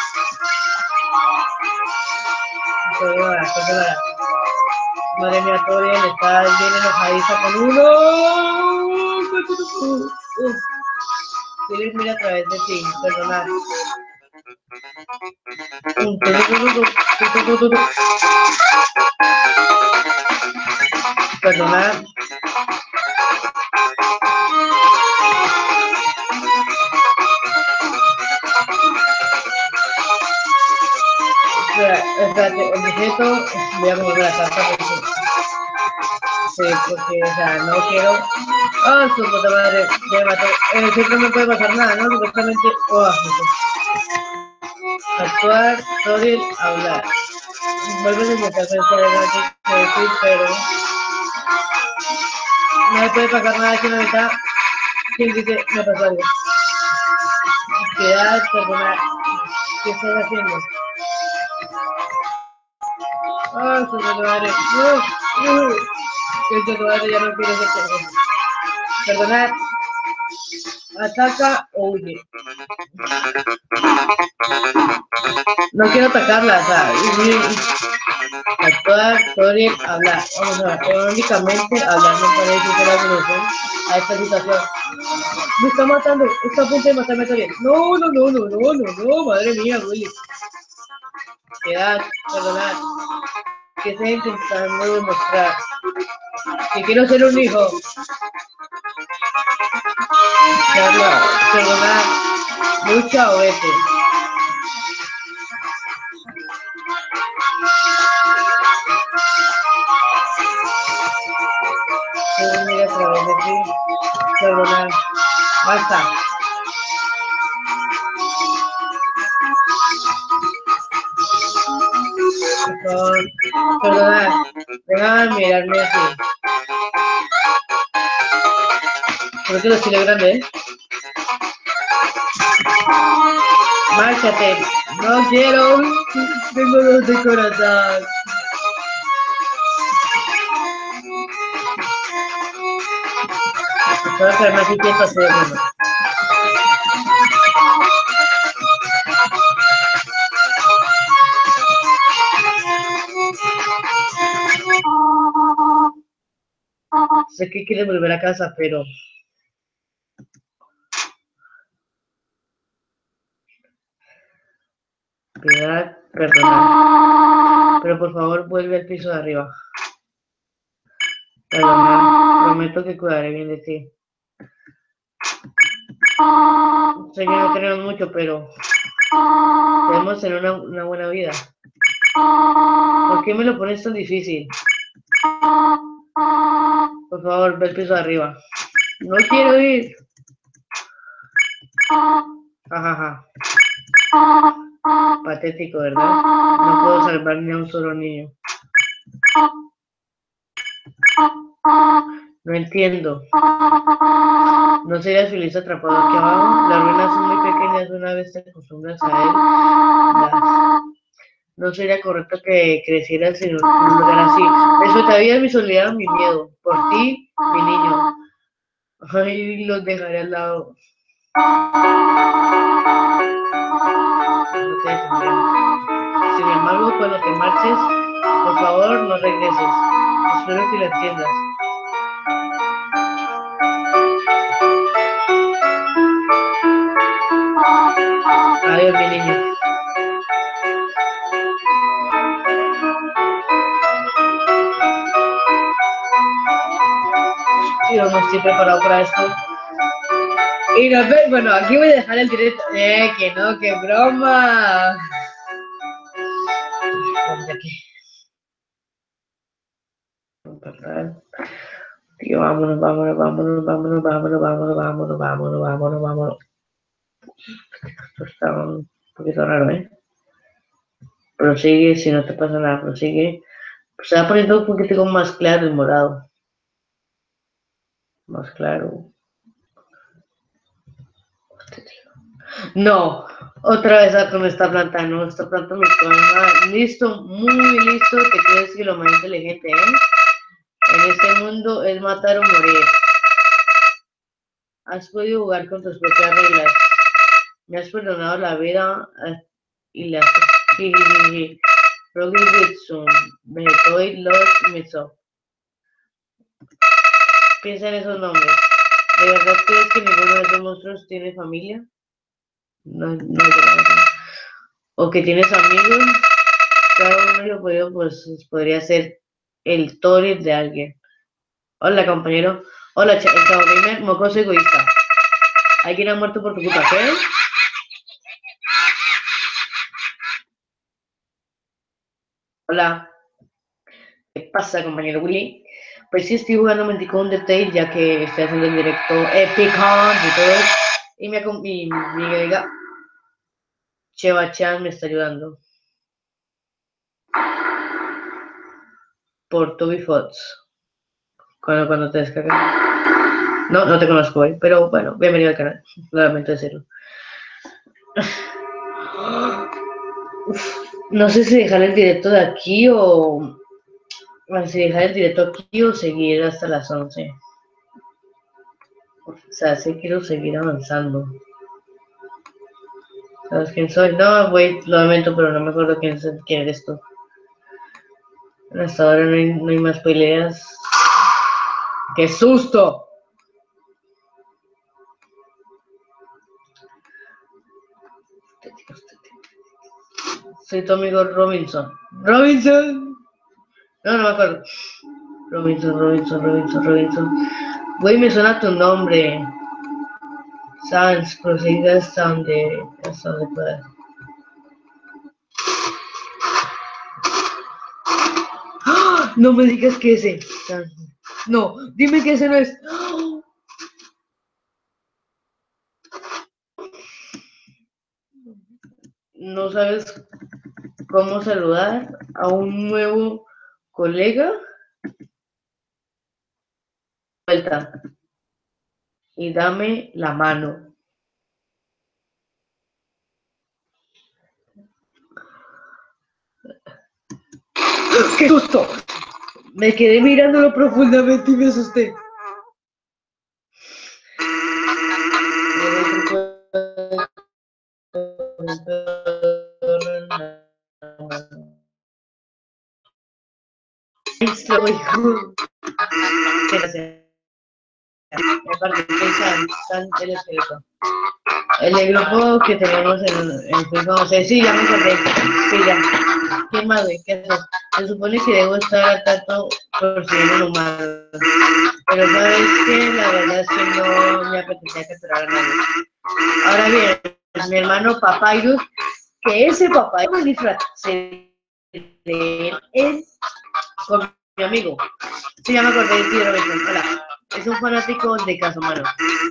Perdona, perdona. Madre mía, Toriel está bien enojadiza con uno. Uh, uh. Quieres mirar a través de ti, perdona. Perdona. Espera, espérate, objeto, voy a comer la carta porque... Sí, porque, o sea, no quiero... ¡Oh, su puta madre! Ya me mató. En el centro no puede pasar nada, ¿no? Supuestamente... ¡Oh, actuar, Toriel, hablar. Vuelves a intentar pensar en algo que decir, pero... No me puede pasar nada que no está... ¿Quién dice? Me pasó algo. Piedad, perdonar. ¿Qué estás haciendo? ¡Oh, su puta madre! ¡No! ¡No! Que tu madre ya no quiere ser perdón. Perdonar. Ataca o huye. No quiero atacarla, o sea, actuar, Toriel, hablar. Vamos a ver, económicamente hablar no parece ser la solución a esta situación. Me está matando, está a punto de matarme a Toriel. No, no, no, no, no, no, no, madre mía, Willy. Piedad, perdonar. Que estoy intentando demostrar que quiero ser un hijo. Charla, perdonar, lucha o vete. Puedo mirar a través de ti, perdonar, basta. Por favor, perdonar, déjame mirarme así. Creo que lo estoy grande, ¿eh? Márchate. No quiero. Tengo dos de corazón. Voy a quedarme aquí quieto así de bueno. Sé que quiere volver a casa, pero... Piedad, perdonar. Pero por favor, vuelve al piso de arriba. Perdonar. Prometo que cuidaré bien de ti. Sé que no tenemos mucho, pero... Debemos tener una, una buena vida. ¿Por qué me lo pones tan difícil? Por favor, ve al piso de arriba. No quiero ir. Jajaja. Patético, ¿verdad? No puedo salvar ni a un solo niño. No entiendo. ¿No serías feliz atrapado aquí abajo? Las ruinas son muy pequeñas, una vez te acostumbras a él. Las... No sería correcto que crecieras en un lugar así. Respetaría mi soledad, mi miedo. Por ti, mi niño. Ay, los dejaré al lado. No te detendrán. Sin embargo, cuando te marches, por favor, no regreses. Espero que lo entiendas. Adiós, mi niño. Yo no estoy preparado para esto. Y nos vemos. Bueno, aquí voy a dejar el directo. Eh, que no, que broma. Aquí. Tío, vámonos, vámonos, vámonos, vámonos, vámonos, vámonos, vámonos, vámonos, vámonos, vámonos. Esto está un poquito raro, ¿eh? Prosigue, si no te pasa nada, prosigue. Se va poniendo un poquitico más claro el morado. Más claro. No, otra vez con esta planta, no, esta planta me suena listo, muy listo, que tienes que lo más inteligente, ¿eh? En este mundo es matar o morir. Has podido jugar con tus propias reglas. Me has perdonado la vida y la... Roger Whitson, Vegetoid Lost Mizop. Piensa en esos nombres. ¿De verdad crees que ninguno de esos monstruos tiene familia? No, no, no. O que tienes amigos. Cada uno de los podido, pues podría ser el Tory de alguien. Hola, compañero. Hola, ch chavo gamer, mocoso egoísta. ¿Alguien ha muerto por tu culpa? ¿Qué? Hola. ¿Qué pasa, compañero Willy? Pues sí, estoy jugando Manticore Undertale, ya que estoy haciendo el directo Epic Hunt y todo. Y mi, mi, mi amiga Cheva-chan me está ayudando. Por Toby Fox. Cuando, cuando te descargas. No, no te conozco hoy, pero bueno, bienvenido al canal. Lo lamento decirlo. No sé si dejar el directo de aquí o... Bueno, si dejar el directo aquí o seguir hasta las once. O sea, sí quiero seguir avanzando. ¿Sabes quién soy? No, güey, lo lamento, pero no me acuerdo quién, quién eres tú. Hasta ahora no hay, no hay más peleas. ¡Qué susto! Soy tu amigo Robinson. ¡Robinson! No, no me acuerdo. Robinson, Robinson, Robinson, Robinson. Güey, me suena tu nombre. Sans, prosigue hasta donde, hasta donde puedas. ¡Ah! No me digas que ese. Sans. No, dime que ese no es. ¡Ah! ¿No sabes cómo saludar a un nuevo colega? Vuelta y dame la mano. ¡Qué susto! Me quedé mirándolo profundamente y me asusté. El esqueleto. El del grupo que tenemos en, en Facebook, no sé, sí, ya me acordé. Sí, ya. ¿Qué más, güey? ¿Qué haces? Se supone que debo estar al tanto por si no lo malo. Pero sabes que la verdad es que no me apetecía capturar a nadie. Ahora bien, mi hermano Papyrus, que ese Papyrus me disfrazé de él con mi amigo. Sí, ya me acordé de ti, Robinson. Hola. Es un fanático de Casomano.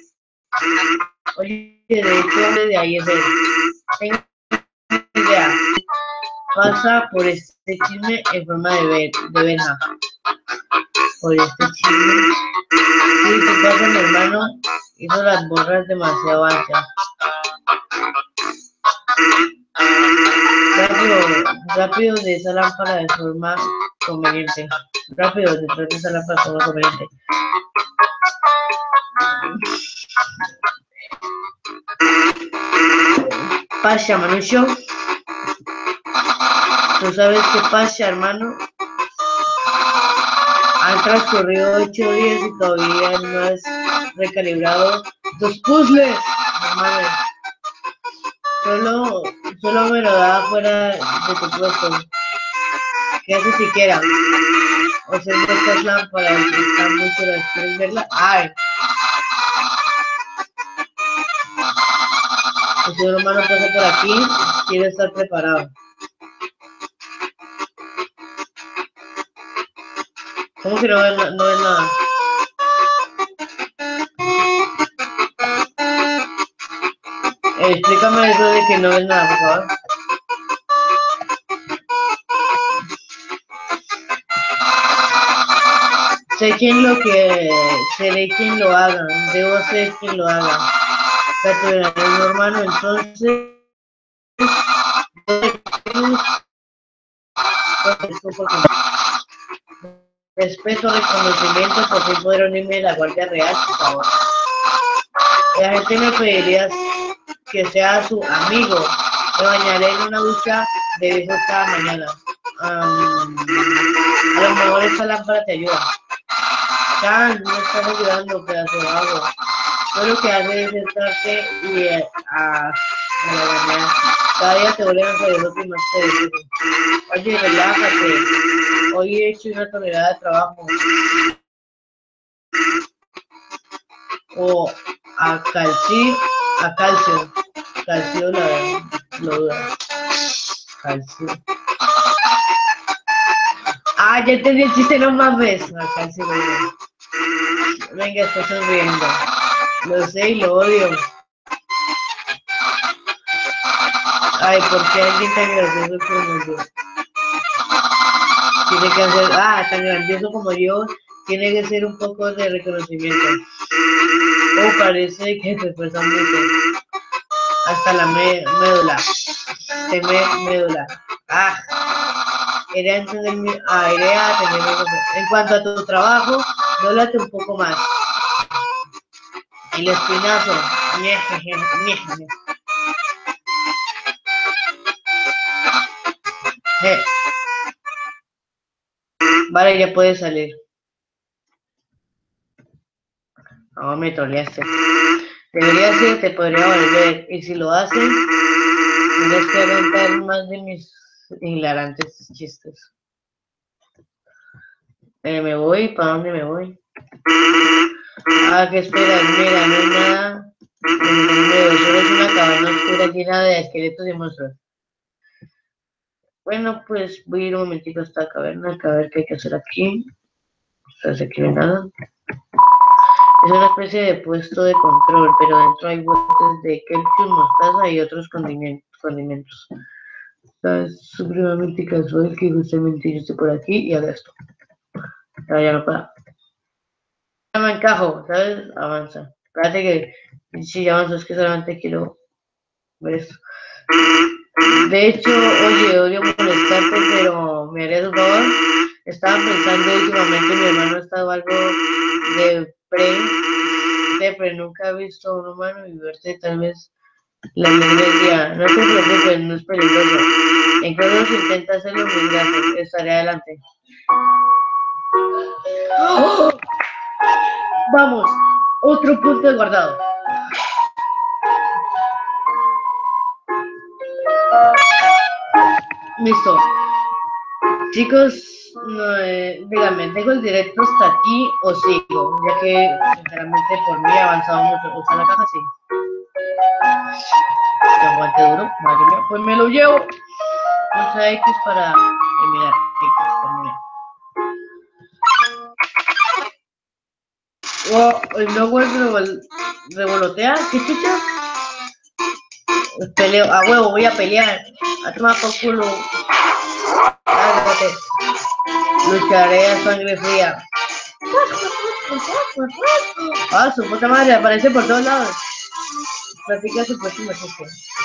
Oye, de hecho, de ahí es él. Tengo una idea. Pasa por este chisme en forma de, ver, de verja. Por este chisme. Sí, tu pasa, mi hermano hizo las borras demasiado anchas. Rápido, rápido de esa lámpara de forma conveniente. Rápido detrás de esa lámpara de forma conveniente. Pasha, Manucho. ¿Tú sabes qué pasa, hermano? Han transcurrido ocho días y todavía no has recalibrado tus puzzles, hermano. Solo, solo me lo da fuera de tu puesto. ¿Qué haces siquiera? O sea, estas lámparas están muy chulas. ¿Quieres verla? ¡Ay! El ser humano pasa por aquí, quiere estar preparado. ¿Cómo que no ves, no ves nada? Eh, explícame eso de que no ves nada, por favor. Sé quién lo que, seré quien lo haga, debo ser quien lo haga. Capturaré a mi hermano, entonces, respeto, reconocimiento, por fin poder unirme a la Guardia Real, por favor. La gente me pediría que sea su amigo. Me bañaré en una ducha de besos cada mañana. Um, a lo mejor esta lámpara te ayuda. Chan, no estás ayudando, pedazo de agua. Todo lo que hace es sentarte y a, a, a la mañana. Cada día te vuelven a salir y más te dicen. Oye, relájate. Hoy he hecho una tonelada de trabajo. O a calcio, a calcio. Calcio la, lo duda. Calcio. Ah, ya entendí el chiste, no mames. A calcio lo duda. Venga, estoy sonriendo. Lo sé y lo odio. Ay, ¿por qué alguien tan gracioso como yo tiene que hacer, ah, tan grandioso como yo, tiene que ser un poco de reconocimiento? Oh, parece que te esfuerzas mucho. Hasta la me médula. Te me médula. Ah, iré a entender mi, ah, iré a atender mi, en cuanto a tu trabajo, dólate un poco más. El espinazo. Eh, vale, ya puedes salir. No, me troleaste. Debería ser, te podría volver. Y si lo hacen, tendrás que aguantar más de mis hilarantes chistes. Eh, me voy, ¿para dónde me voy? Ah, ¿qué esperas? Mira, no hay nada. Solo es una caverna oscura llena de esqueletos y monstruos. Bueno, pues voy a ir un momentito a esta caverna, a ver qué hay que hacer aquí. No sé si no hay nada. Es una especie de puesto de control, pero dentro hay botes de ketchup, mostaza y otros condimentos. Es supremamente casual que justamente yo esté por aquí y haga esto. Ahora ya no puedo. Ya me encajo, ¿sabes? Avanza. Espérate que si ya avanzo es que solamente quiero ver esto. De hecho, oye, odio molestarte, pero me harías un favor. Estaba pensando últimamente, mi hermano ha estado algo de pre, de pre, nunca he visto a un humano y verte tal vez la alegría. No te preocupes, no es peligroso. Incluso si intenta hacerlo, mil gracias, estaré adelante. ¡Oh! Vamos, otro punto de guardado. Listo. Chicos, no, eh, díganme, ¿dejo el directo hasta aquí o sigo? Ya que, sinceramente, por mí he avanzado mucho. ¿Usa la caja? Sí. Que aguante duro, madre mía. Pues me lo llevo. Pulsa X para terminar. X, terminé. Oh, el logo revol revolotea. ¿Qué chucha? Peleo. A huevo, voy a pelear. A tomar por culo. Ágate. Lucharé a sangre fría. Ah, su puta madre, aparece por todos lados. Platica su próximo chiste.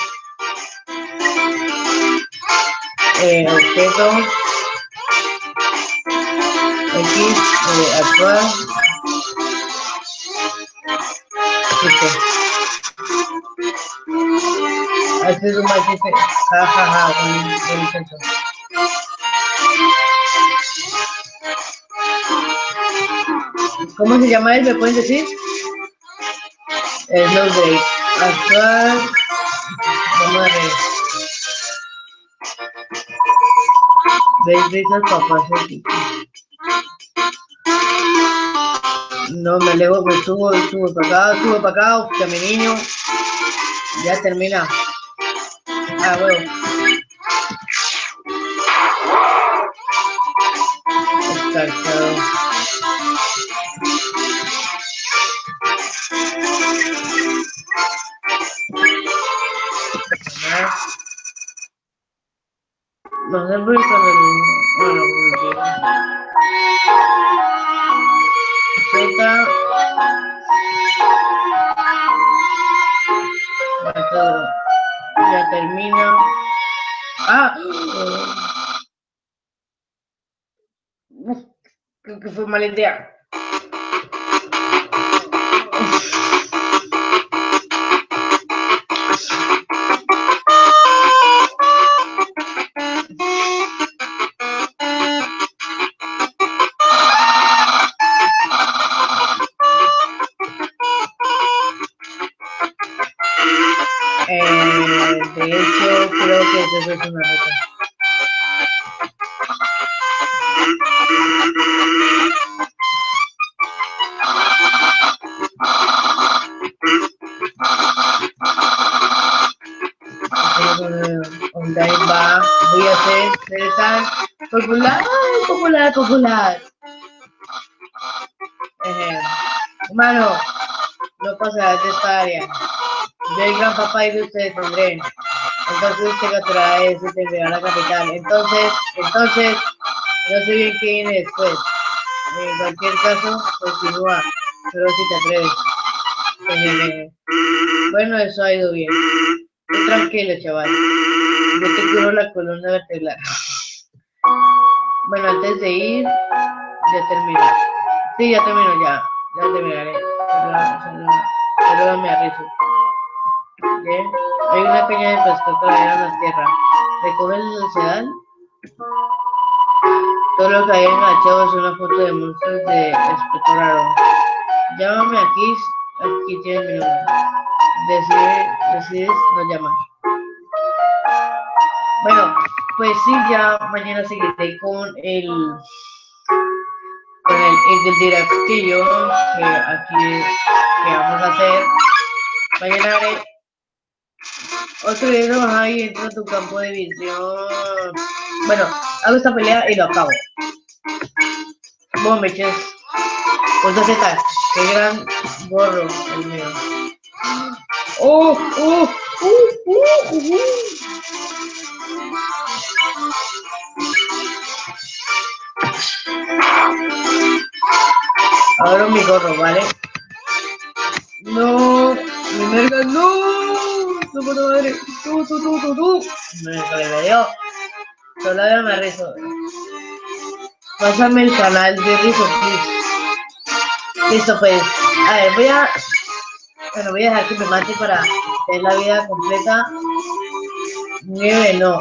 Eh, objeto. X, eh, actual. Chiste. Este es un mal chiste. Ja, ja, ja, un, un intento. ¿Cómo se llama él? ¿Me pueden decir? Slow Day. Actual. Vamos a ver. ¿Veis risas, papás? No, me alejo, me subo, subo para acá, subo para acá, que mi niño ya termina. Ah, bueno. Escarchado. No sé por qué cuando el... Bueno, Z. Ya termina. Ah, uf, creo que fue mala idea. Eh, de hecho, creo que eso es una nota. Donde ahí va, voy a hacer, ser tan popular, popular, popular. Eh, Humano, no pasarás de esta área. Yo el gran papá y de ustedes tendré. Entonces usted capturará eso y tendrá la capital. Entonces, entonces, no sé bien qué viene después. En cualquier caso, continúa, pero si te atreves. Eh, bueno, eso ha ido bien. Tú tranquilo, chaval. Yo te curo la columna vertebral. Bueno, antes de ir, ya termino. Sí, ya termino, ya. Ya terminaré. Salúdame a Rizu. Bien. Hay una caña de pescado que la en la tierra. Recoge el sedal. Todo lo que hay enganchado es una foto de monstruos de aspecto raro. Llámame aquí. Aquí tienes mi número. Decide, decides no llamar. Bueno, pues sí, ya mañana seguiré con el con el, el del directillo que aquí que vamos a hacer. Mañana haré otro video ahí dentro de tu campo de visión. Bueno, hago esta pelea y lo acabo. Bueno, meches. Pues Z, qué gran gorro el mío. ¡Oh! ¡Oh! ¡Uh! ¡Uh! ¡Uh! Abro mi gorro, ¿vale? No, mi merga, no. No puedo madre. Tú, tú, tú, tú, tú. Me dio. Todavía me rizo. Pásame el canal de rizo, please. Listo, pues. A ver, voy a... Bueno, voy a dejar que me mate para tener la vida completa. Nieve, no.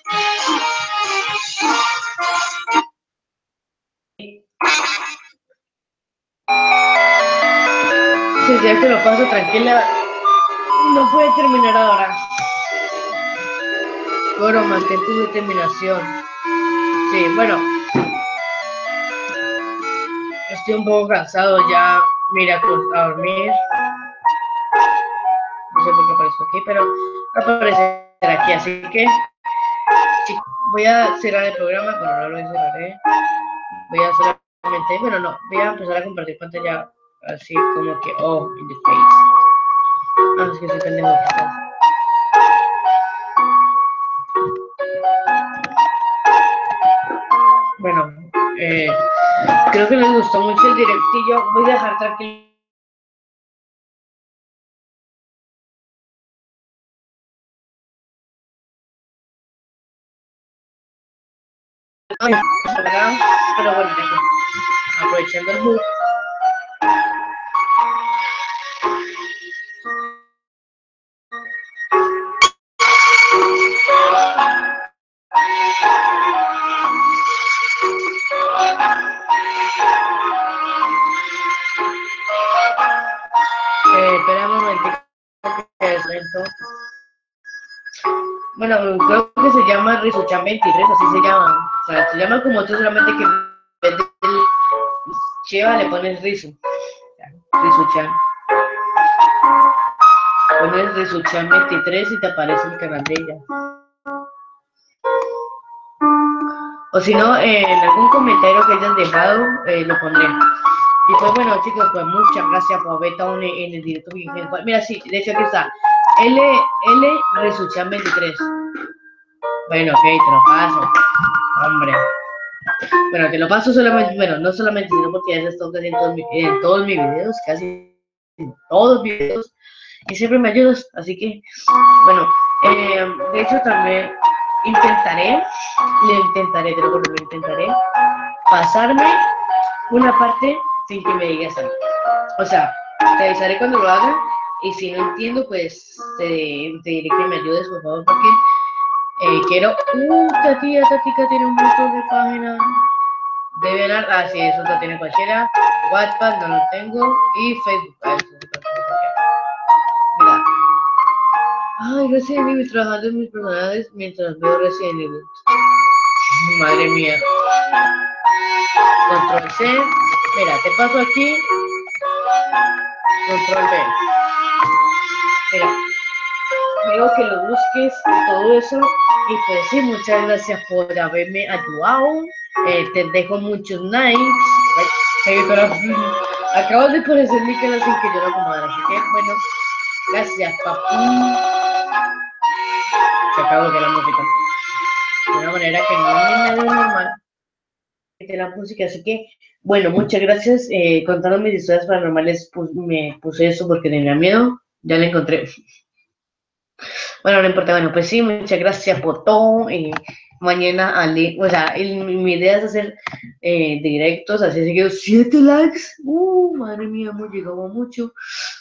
Si ya que lo paso tranquila, no puede terminar ahora. Bueno, mantén tu determinación. Sí, bueno. Estoy un poco cansado ya. Mira, a dormir. No sé por qué aparezco aquí, pero aparecer aquí. Así que voy a cerrar el programa. Bueno, no lo cerraré. Voy a solamente, bueno, no, voy a empezar a compartir pantalla así como que, oh, in the face. Ah, es que soy pendejo. Bueno, eh, creo que les gustó mucho el directillo. Voy a dejar tranquilo. Pero bueno, aprovechando el mood. Eh, espera un momentito que es lento. Bueno, creo que se llama Rizuchan veintitrés, así se llama. O sea, se llama como tú, solamente que en vez del Cheva le pones Rizu. Rizuchan. Pones Rizuchan veintitrés y te aparece el canal de ella. O si no, eh, en algún comentario que hayan dejado, eh, lo pondré. Y pues bueno, chicos, pues muchas gracias por haber estado en, en el directo. Mira, sí, de hecho aquí está. L, L, Rizuchan veintitrés. Bueno, ok, te lo paso. Hombre. Bueno, te lo paso solamente, bueno, no solamente, sino porque ya se está en todos, en todos mis videos, casi en todos mis videos. Y siempre me ayudas, así que, bueno, eh, de hecho también intentaré, le intentaré, te lo juro, lo intentaré, pasarme una parte sin que me digas algo. O sea, te avisaré cuando lo haga y si no entiendo, pues te, te diré que me ayudes, por favor, porque eh, quiero... Uh, Tatia, Tatica tiene un montón de páginas. Debe dar, ah, sí, eso lo tiene cualquiera. WhatsApp no lo tengo. Y Facebook, ah, eso lo tengo cualquiera. Mira. Ay, Resident Evil, trabajando en mis personajes mientras veo Resident Evil. Madre mía. Control C. Mira, te paso aquí. Control B. Mira. Veo que lo busques y todo eso. Y pues sí, muchas gracias por haberme ayudado. Eh, te dejo muchos likes. Ay, pero, acabo de aparecer mi canal sin que yo lo acomodara. Así que, bueno, gracias, papi. Se acabó de la música. De una manera que no es nada normal. De la música, así que, bueno, muchas gracias. Eh, contando mis historias paranormales, pues, me puse eso porque tenía miedo. Ya la encontré. Bueno, no importa. Bueno, pues sí, muchas gracias por todo. Eh, mañana, Ale, o sea, el, mi idea es hacer eh, directos, así que siete likes. Uh, madre mía, hemos llegado mucho.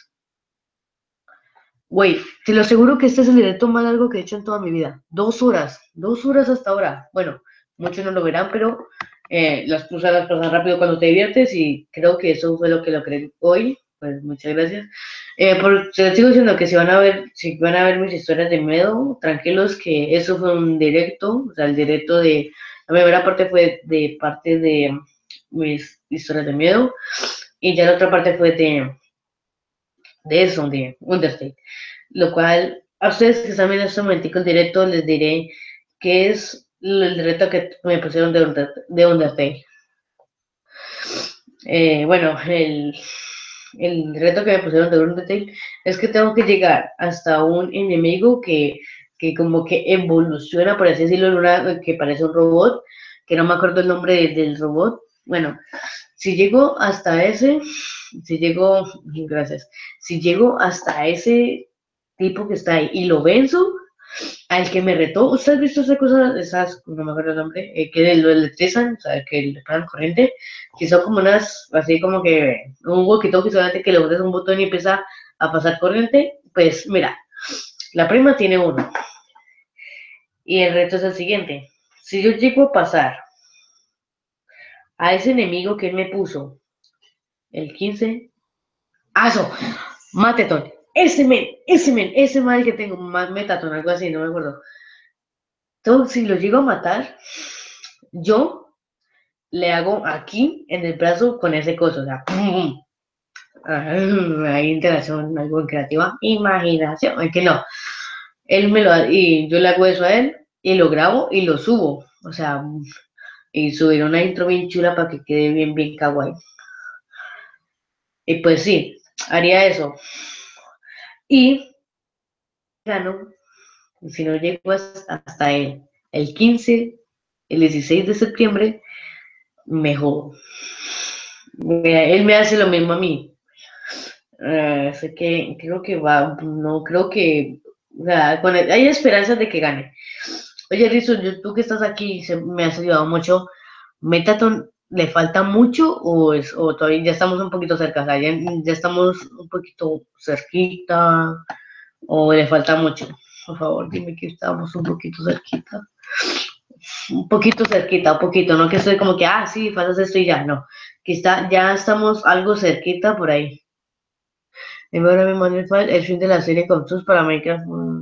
Güey, te lo aseguro que este es el directo más largo que he hecho en toda mi vida. Dos horas, dos horas hasta ahora. Bueno, muchos no lo verán, pero eh, las cosas las pasan rápido cuando te diviertes y creo que eso fue lo que lo creí hoy. Pues muchas gracias. Eh, por, te sigo diciendo que si van a ver, si van a ver mis historias de miedo, tranquilos que eso fue un directo, o sea, el directo de, la primera parte fue de parte de mis historias de miedo y ya la otra parte fue de, de eso, de Undertale. Lo cual, a ustedes que están viendo este momentico en directo, les diré que es el reto que me pusieron de, Under, de Undertale. Eh, bueno, el, el reto que me pusieron de Undertale es que tengo que llegar hasta un enemigo que, que como que evoluciona, por así decirlo, una, que parece un robot, que no me acuerdo el nombre de, del robot. Bueno, si llego hasta ese, si llego, gracias, si llego hasta ese tipo que está ahí y lo venzo, al que me retó, ¿usted has visto esa cosa, esas, no me acuerdo el nombre, eh, que lo electrizan, o sea, que le pegan corriente, que son como unas, así como que un walkie-talkie solamente que le botas un botón y empieza a pasar corriente? Pues mira, la prima tiene uno, y el reto es el siguiente: si yo llego a pasar a ese enemigo que él me puso, el quince, ¡aso! Mateton, ese men, ese men, ese mal que tengo, Metaton, algo así, no me acuerdo. Entonces, si lo llego a matar, yo le hago aquí en el brazo con ese coso, o sea, ¡pum! Hay interacción, algo creativa, imaginación, es que no, él me lo ha- y yo le hago eso a él y lo grabo y lo subo, o sea, y subir una intro bien chula para que quede bien, bien kawaii. Y pues sí, haría eso. Y gano, si no llego hasta, hasta él, el quince, el dieciséis de septiembre, mejor. Él me hace lo mismo a mí. Uh, sé que creo que va, no creo que, o sea, con el, hay esperanzas de que gane. Oye, Rizo, yo, tú que estás aquí, se, me has ayudado mucho. ¿Metaton le falta mucho o, es, o todavía ya estamos un poquito cerca? O sea, ya, ya estamos un poquito cerquita o le falta mucho. Por favor, dime que estamos un poquito cerquita. Un poquito cerquita, un poquito, no que estoy como que, ah, sí, faltas esto y ya, no. Que está, ya estamos algo cerquita por ahí. Y ahora me mandó el fin de la serie con sus para Minecraft. Mm,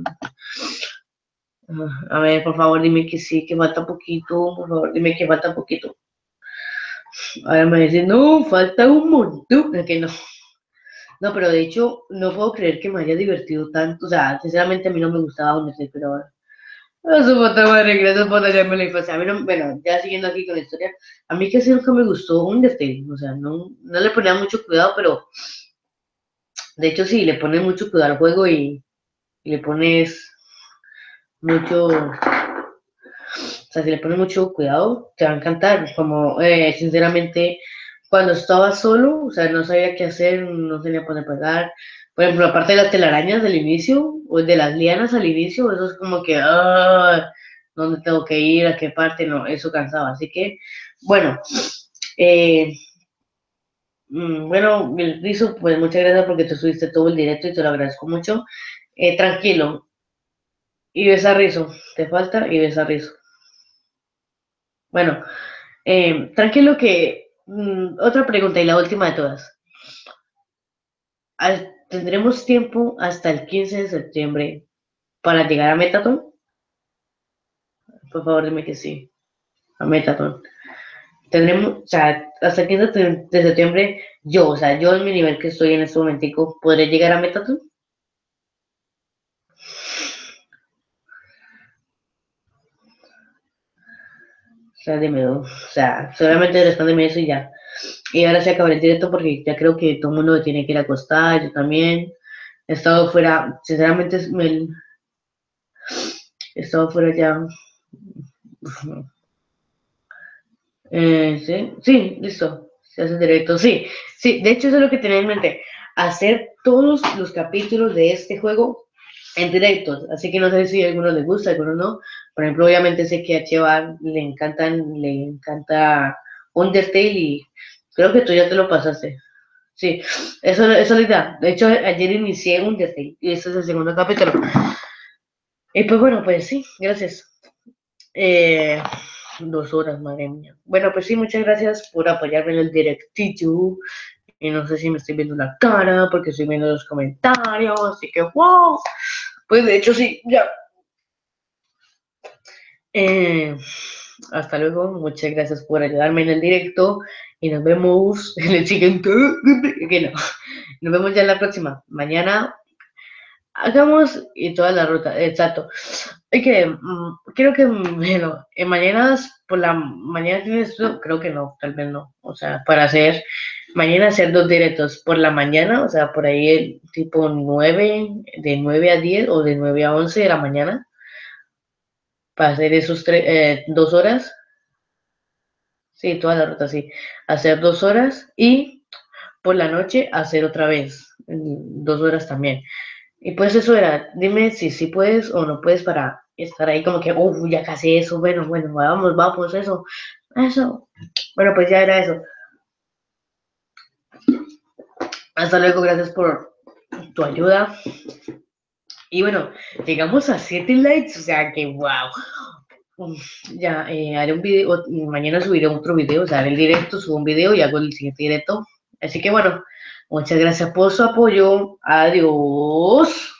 A ver, por favor, dime que sí, que falta poquito. Por favor, dime que falta poquito. Ahora me dice, no, falta un montón. Es que no. No, pero de hecho, no puedo creer que me haya divertido tanto. O sea, sinceramente a mí no me gustaba Undertale, pero ahora. A su puta madre, gracias por dañarme la infancia. A mí no, bueno, ya siguiendo aquí con la historia, a mí casi nunca me gustó Undertale. O sea, no, no le ponía mucho cuidado, pero de hecho sí, le pones mucho cuidado al juego y, y le pones mucho, o sea, si le pones mucho cuidado, te va a encantar. Como, eh, sinceramente, cuando estaba solo, o sea, no sabía qué hacer, no sabía poner pegar. Por ejemplo, aparte de las telarañas del inicio, o de las lianas al inicio, eso es como que, ah, ¿dónde tengo que ir? ¿A qué parte? No, eso cansaba. Así que, bueno, eh, mm, bueno, Rizo, pues muchas gracias porque te subiste todo el directo y te lo agradezco mucho. Eh, tranquilo, y ves a Rizo, te falta y ves a Rizo. Bueno, eh, tranquilo que mm, otra pregunta y la última de todas. Al- ¿Tendremos tiempo hasta el quince de septiembre para llegar a Metaton? Por favor, dime que sí, a Metaton. Tendremos, o sea, hasta el quince de de septiembre, yo, o sea, yo en mi nivel que estoy en este momentico, ¿podré llegar a Metaton? O sea, dime, o sea, solamente respóndeme eso y ya. Y ahora se acaba el directo porque ya creo que todo el mundo tiene que ir a acostar, yo también. He estado fuera, sinceramente, me, he estado fuera ya. Eh, sí, sí, listo. Se hace directo. Sí, sí, de hecho eso es lo que tenía en mente. Hacer todos los capítulos de este juego en directos. Así que no sé si a algunos les gusta, a algunos no. Por ejemplo, obviamente sé que a Cheva le encantan, le encanta Undertale y creo que tú ya te lo pasaste. Sí, eso, eso es la idea. De hecho, ayer inicié Undertale y este es el segundo capítulo. Y pues bueno, pues sí, gracias. Eh, dos horas, madre mía. Bueno, pues sí, muchas gracias por apoyarme en el directillo. Y no sé si me estoy viendo la cara porque estoy viendo los comentarios. Así que, wow. Pues de hecho, sí, ya. Eh, hasta luego. Muchas gracias por ayudarme en el directo. Y nos vemos en el siguiente. Que no. Nos vemos ya en la próxima. Mañana hagamos y toda la ruta. Exacto. Es que mm, creo que, mm, bueno, en mañanas por la mañana tienes tú, creo que no, tal vez no. O sea, para hacer, mañana hacer dos directos por la mañana, o sea, por ahí el tipo nueve de nueve a diez o de nueve a once de la mañana, para hacer esos tres, eh, dos horas, sí, toda la ruta, sí, hacer dos horas y por la noche hacer otra vez, mm, dos horas también. Y pues eso era, dime si sí puedes o no puedes para estar ahí como que, uff, ya casi eso, bueno, bueno, vamos, vamos, eso, eso. Bueno, pues ya era eso. Hasta luego, gracias por tu ayuda. Y bueno, llegamos a siete likes, o sea que wow. Uf, ya eh, haré un video, mañana subiré otro video, o sea, haré el directo, subo un video y hago el siguiente directo. Así que bueno, muchas gracias por su apoyo. Adiós.